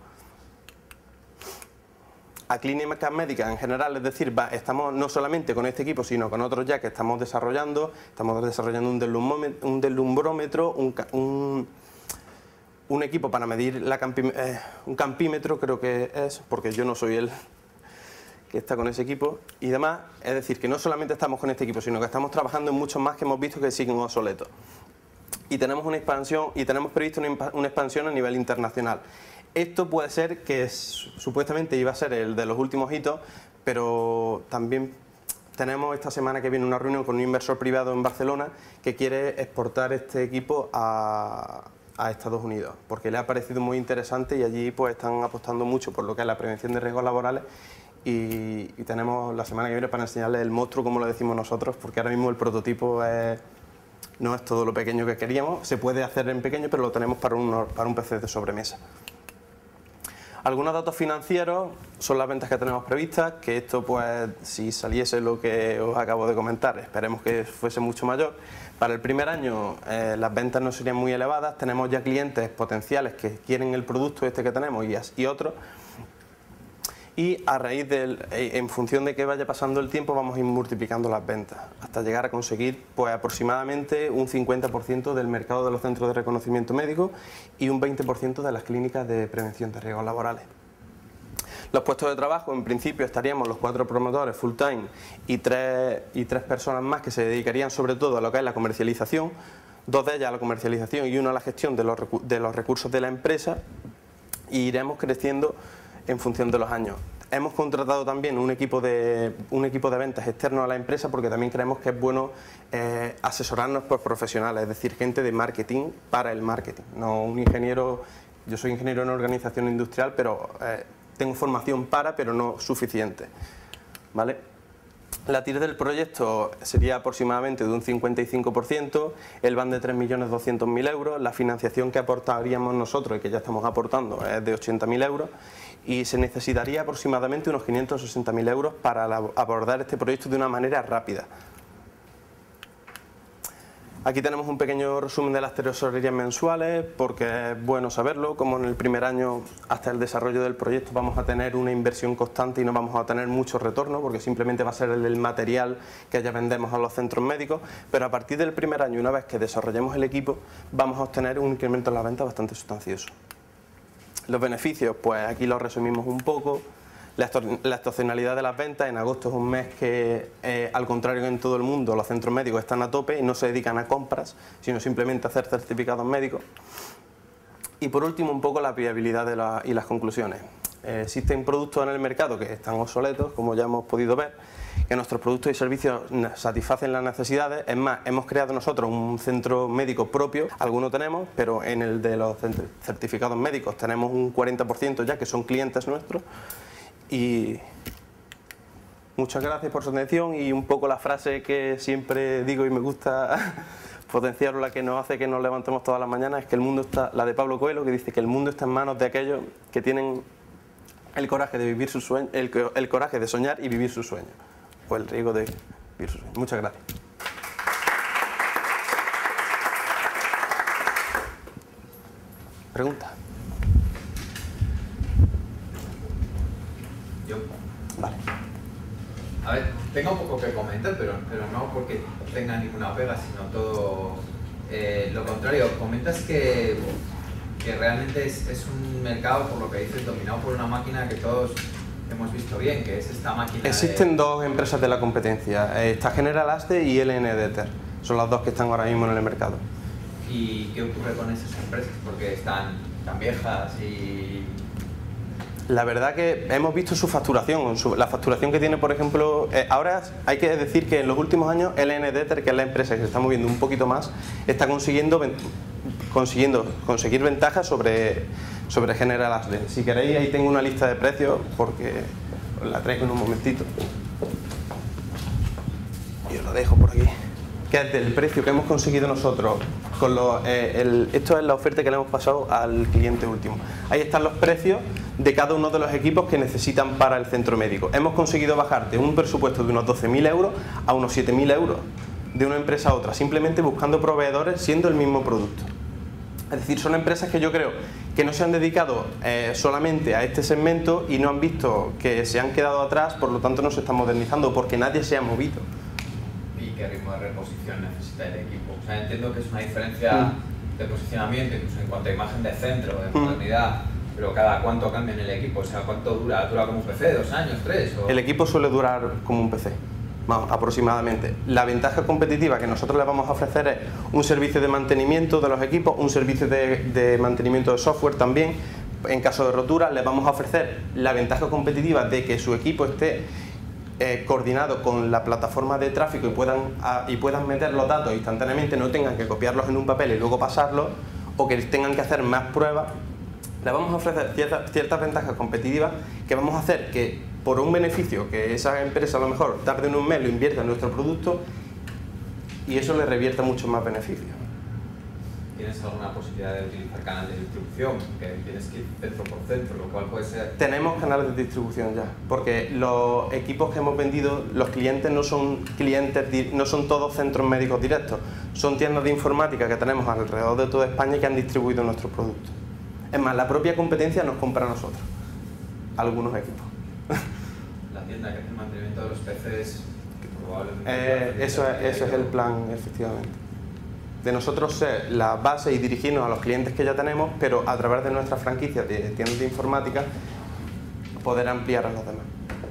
A clínicas médicas en general, es decir, estamos no solamente con este equipo, sino con otros ya que estamos desarrollando un deslumbrómetro, un equipo para medir un campímetro, creo que es, porque yo no soy el que está con ese equipo y demás. Es decir, que no solamente estamos con este equipo, sino que estamos trabajando en muchos más que hemos visto que siguen obsoletos. Y tenemos una expansión, y tenemos previsto una expansión a nivel internacional. Esto puede ser que supuestamente iba a ser el de los últimos hitos, pero también tenemos esta semana que viene una reunión con un inversor privado en Barcelona que quiere exportar este equipo a Estados Unidos, porque le ha parecido muy interesante y allí pues están apostando mucho por lo que es la prevención de riesgos laborales y tenemos la semana que viene para enseñarles el monstruo, como lo decimos nosotros, porque ahora mismo el prototipo no es todo lo pequeño que queríamos, se puede hacer en pequeño, pero lo tenemos para un PC de sobremesa. Algunos datos financieros son las ventas que tenemos previstas, que esto pues si saliese lo que os acabo de comentar, esperemos que fuese mucho mayor. Para el primer año las ventas no serían muy elevadas, tenemos ya clientes potenciales que quieren el producto este que tenemos y otros. Y a raíz en función de que vaya pasando el tiempo vamos a ir multiplicando las ventas hasta llegar a conseguir pues aproximadamente un 50% del mercado de los centros de reconocimiento médico y un 20% de las clínicas de prevención de riesgos laborales. Los puestos de trabajo, en principio estaríamos los 4 promotores full time y tres personas más que se dedicarían sobre todo a lo que es la comercialización, 2 de ellas a la comercialización y 1 a la gestión de los recursos de la empresa, y iremos creciendo en función de los años. Hemos contratado también un equipo de ventas externo a la empresa porque también creemos que es bueno asesorarnos por profesionales, es decir, gente de marketing para el marketing, no un ingeniero. Yo soy ingeniero en organización industrial, pero tengo formación pero no suficiente, ¿vale? La TIR del proyecto sería aproximadamente de un 55%, el van de 3.200.000 euros, la financiación que aportaríamos nosotros y que ya estamos aportando es de 80.000 euros y se necesitaría aproximadamente unos 560.000 euros para abordar este proyecto de una manera rápida. Aquí tenemos un pequeño resumen de las tesorerías mensuales, porque es bueno saberlo, como en el primer año hasta el desarrollo del proyecto vamos a tener una inversión constante y no vamos a tener mucho retorno, porque simplemente va a ser el material que ya vendemos a los centros médicos, pero a partir del primer año, una vez que desarrollemos el equipo, vamos a obtener un incremento en la venta bastante sustancioso. Los beneficios, pues aquí los resumimos un poco. La estacionalidad de las ventas, en agosto es un mes que, al contrario que en todo el mundo, los centros médicos están a tope y no se dedican a compras, sino simplemente a hacer certificados médicos. Y por último, un poco la viabilidad y las conclusiones. Existen productos en el mercado que están obsoletos, como ya hemos podido ver, que nuestros productos y servicios satisfacen las necesidades. Es más, hemos creado nosotros un centro médico propio, algunos tenemos, pero en el de los certificados médicos tenemos un 40% ya que son clientes nuestros. Y muchas gracias por su atención, y un poco la frase que siempre digo y me gusta potenciar, la que nos hace que nos levantemos todas las mañanas, es que el mundo está, la de Pablo Coelho, que dice que el mundo está en manos de aquellos que tienen el coraje de vivir su sueño, el coraje de soñar y vivir su sueño, o el riesgo de vivir su sueño. Muchas gracias. ¿Pregunta? Yo. Vale. A ver, tengo un poco que comentar, pero no porque tenga ninguna pega, sino todo lo contrario. Comentas que realmente es un mercado, por lo que dices, dominado por una máquina que todos hemos visto bien, que es esta máquina. Existen dos empresas de la competencia, está General Aste y LNDeter, son las dos que están ahora mismo en el mercado. ¿Y qué ocurre con esas empresas? Porque están tan viejas y... La verdad que hemos visto su facturación, la facturación que tiene, por ejemplo, ahora hay que decir que en los últimos años LNDeter, que es la empresa que se está moviendo un poquito más, está conseguir ventajas sobre General Aste. Si queréis, ahí tengo una lista de precios, porque os la traigo en un momentito. Y os lo dejo por aquí. Que es del precio que hemos conseguido nosotros. Esto es la oferta que le hemos pasado al cliente último. Ahí están los precios de cada uno de los equipos que necesitan para el centro médico. Hemos conseguido bajar de un presupuesto de unos 12.000 euros a unos 7.000 euros de una empresa a otra, simplemente buscando proveedores siendo el mismo producto. Es decir, son empresas que yo creo que no se han dedicado solamente a este segmento y no han visto que se han quedado atrás, por lo tanto no se están modernizando porque nadie se ha movido. ¿Y qué ritmo de reposición necesita el equipo? O sea, entiendo que es una diferencia de posicionamiento, incluso en cuanto a imagen de centro, de modernidad, pero cada cuánto cambia en el equipo, o sea, ¿cuánto dura? ¿Dura como un PC? ¿2 años? ¿3? ¿O? El equipo suele durar como un PC, vamos, aproximadamente. La ventaja competitiva que nosotros le vamos a ofrecer es un servicio de mantenimiento de los equipos, un servicio de mantenimiento de software también. En caso de rotura, les vamos a ofrecer la ventaja competitiva de que su equipo esté coordinado con la plataforma de tráfico y puedan meter los datos instantáneamente, no tengan que copiarlos en un papel y luego pasarlos, o que tengan que hacer más pruebas. Le vamos a ofrecer ciertas ventajas competitivas que vamos a hacer que, por un beneficio que esa empresa a lo mejor tarde en un mes, lo invierta en nuestro producto y eso le revierta mucho más beneficios. ¿Tienes alguna posibilidad de utilizar canales de distribución? Que tienes que ir centro por centro, lo cual puede ser... Tenemos canales de distribución ya, porque los equipos que hemos vendido, los clientes no son todos centros médicos directos, son tiendas de informática que tenemos alrededor de toda España y que han distribuido nuestros productos. Es más, la propia competencia nos compra a nosotros, algunos equipos. La tienda que hace el mantenimiento de los PCs, que probablemente... Eso es el plan, efectivamente. De nosotros ser la base y dirigirnos a los clientes que ya tenemos, pero a través de nuestras franquicias de tiendas de informática poder ampliar a los demás.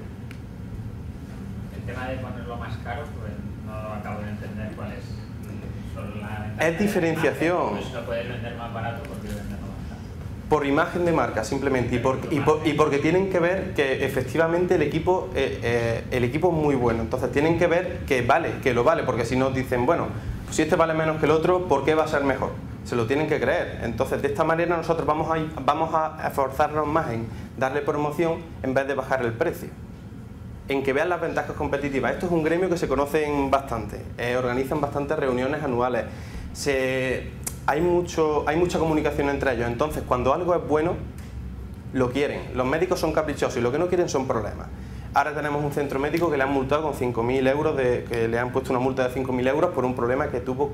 El tema de ponerlo más caro, pues no acabo de entender cuál es. Es diferenciación. Pues no puedes vender más barato porque venderlo más caro. Por imagen de marca, simplemente, y porque tienen que ver que efectivamente el equipo es muy bueno. Entonces tienen que ver que lo vale, porque si no dicen, bueno, si este vale menos que el otro, ¿por qué va a ser mejor? Se lo tienen que creer. Entonces, de esta manera nosotros vamos a esforzarnos más en darle promoción en vez de bajar el precio. En que vean las ventajas competitivas. Esto es un gremio que se conocen bastante, organizan bastantes reuniones anuales, hay mucha comunicación entre ellos. Entonces, cuando algo es bueno, lo quieren. Los médicos son caprichosos y lo que no quieren son problemas. Ahora tenemos un centro médico que le han multado con 5.000 euros, que le han puesto una multa de 5.000 euros por un problema que tuvo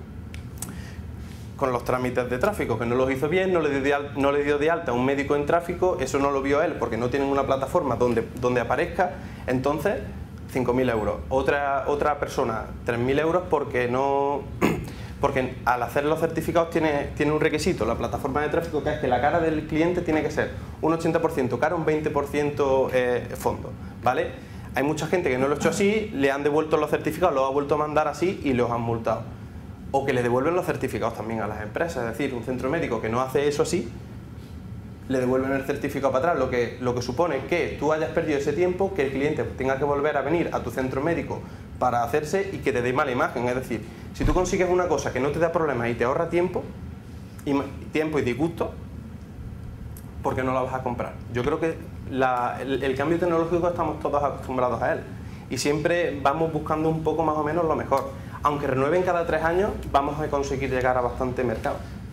con los trámites de tráfico, que no los hizo bien, no le dio de alta a un médico en tráfico, eso no lo vio él porque no tienen una plataforma donde aparezca, entonces 5.000 euros. Otra persona, 3.000 euros porque al hacer los certificados tiene un requisito, la plataforma de tráfico, que es que la cara del cliente tiene que ser un 80% cara, un 20% fondo, ¿vale? Hay mucha gente que no lo ha hecho así, le han devuelto los certificados, los ha vuelto a mandar así y los han multado. O que le devuelven los certificados también a las empresas, es decir, un centro médico que no hace eso así, le devuelven el certificado para atrás, lo que supone que tú hayas perdido ese tiempo, que el cliente tenga que volver a venir a tu centro médico para hacerse y que te dé mala imagen. Es decir, si tú consigues una cosa que no te da problemas y te ahorra tiempo y disgusto, ¿por qué no la vas a comprar? Yo creo que el cambio tecnológico estamos todos acostumbrados a él y siempre vamos buscando un poco más o menos lo mejor. Aunque renueven cada 3 años, vamos a conseguir llegar a bastante mercado.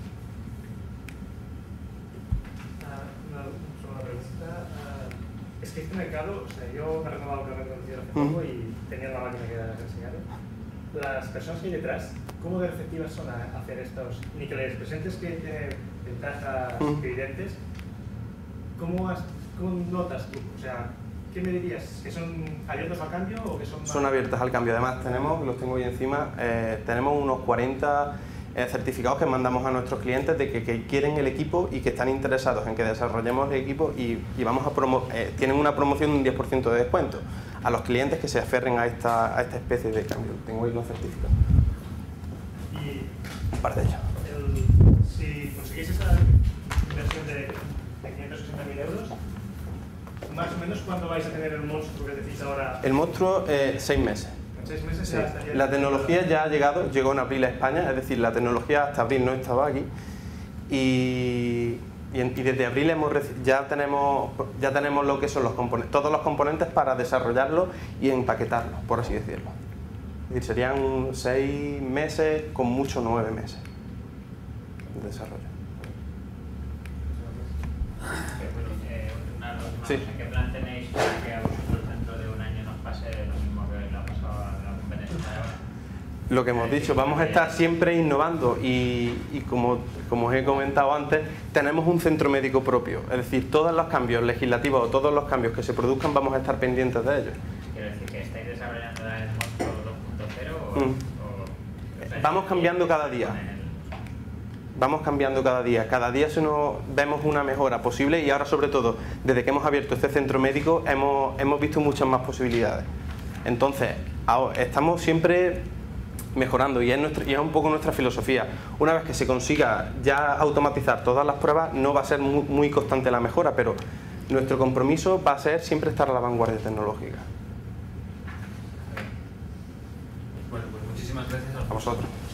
Una pregunta. Es que este mercado, o sea, yo me he renovado el carnet de conducir hace poco y tenía la máquina que era enseñado. Las personas que hay detrás, ¿cómo de receptivas son a hacer estos? Ni que les presentes que tiene ventajas evidentes. ¿Cómo notas tú? O sea, ¿qué me dirías? ¿Que son abiertos al cambio o que son más...? Son abiertos al cambio. Además, los tengo ahí encima, tenemos unos 40 certificados que mandamos a nuestros clientes de que quieren el equipo y que están interesados en que desarrollemos el equipo y vamos a tienen una promoción de un 10% de descuento a los clientes que se aferren a esta especie de cambio. Tengo ahí los certificados. Y un par de ellos. Si conseguís esa inversión de 560.000 euros, más o menos, ¿cuándo vais a tener el monstruo que decís ahora? El monstruo, 6 meses. ¿En 6 meses? Sí. Ya estaría... La tecnología ya ha llegó en abril a España, es decir, la tecnología hasta abril no estaba aquí y desde abril ya tenemos lo que son los componentes, todos los componentes para desarrollarlo y empaquetarlo, por así decirlo. Es decir, serían 6 meses, con mucho 9 meses de desarrollo. Sí. ¿Qué plan tenéis para que a vosotros dentro de un año nos pase lo mismo que le ha pasado a la competencia de ahora? Lo que hemos dicho, vamos a estar siempre innovando y como os he comentado antes, tenemos un centro médico propio. Es decir, todos los cambios legislativos o todos los cambios que se produzcan vamos a estar pendientes de ellos. Quiero decir, ¿que estáis desarrollando el monstruo 2.0 o vamos cambiando cada día. Vamos cambiando cada día vemos una mejora posible y ahora sobre todo, desde que hemos abierto este centro médico, hemos visto muchas más posibilidades. Entonces, estamos siempre mejorando y es un poco nuestra filosofía. Una vez que se consiga ya automatizar todas las pruebas, no va a ser muy constante la mejora, pero nuestro compromiso va a ser siempre estar a la vanguardia tecnológica. Bueno, pues muchísimas gracias a vosotros.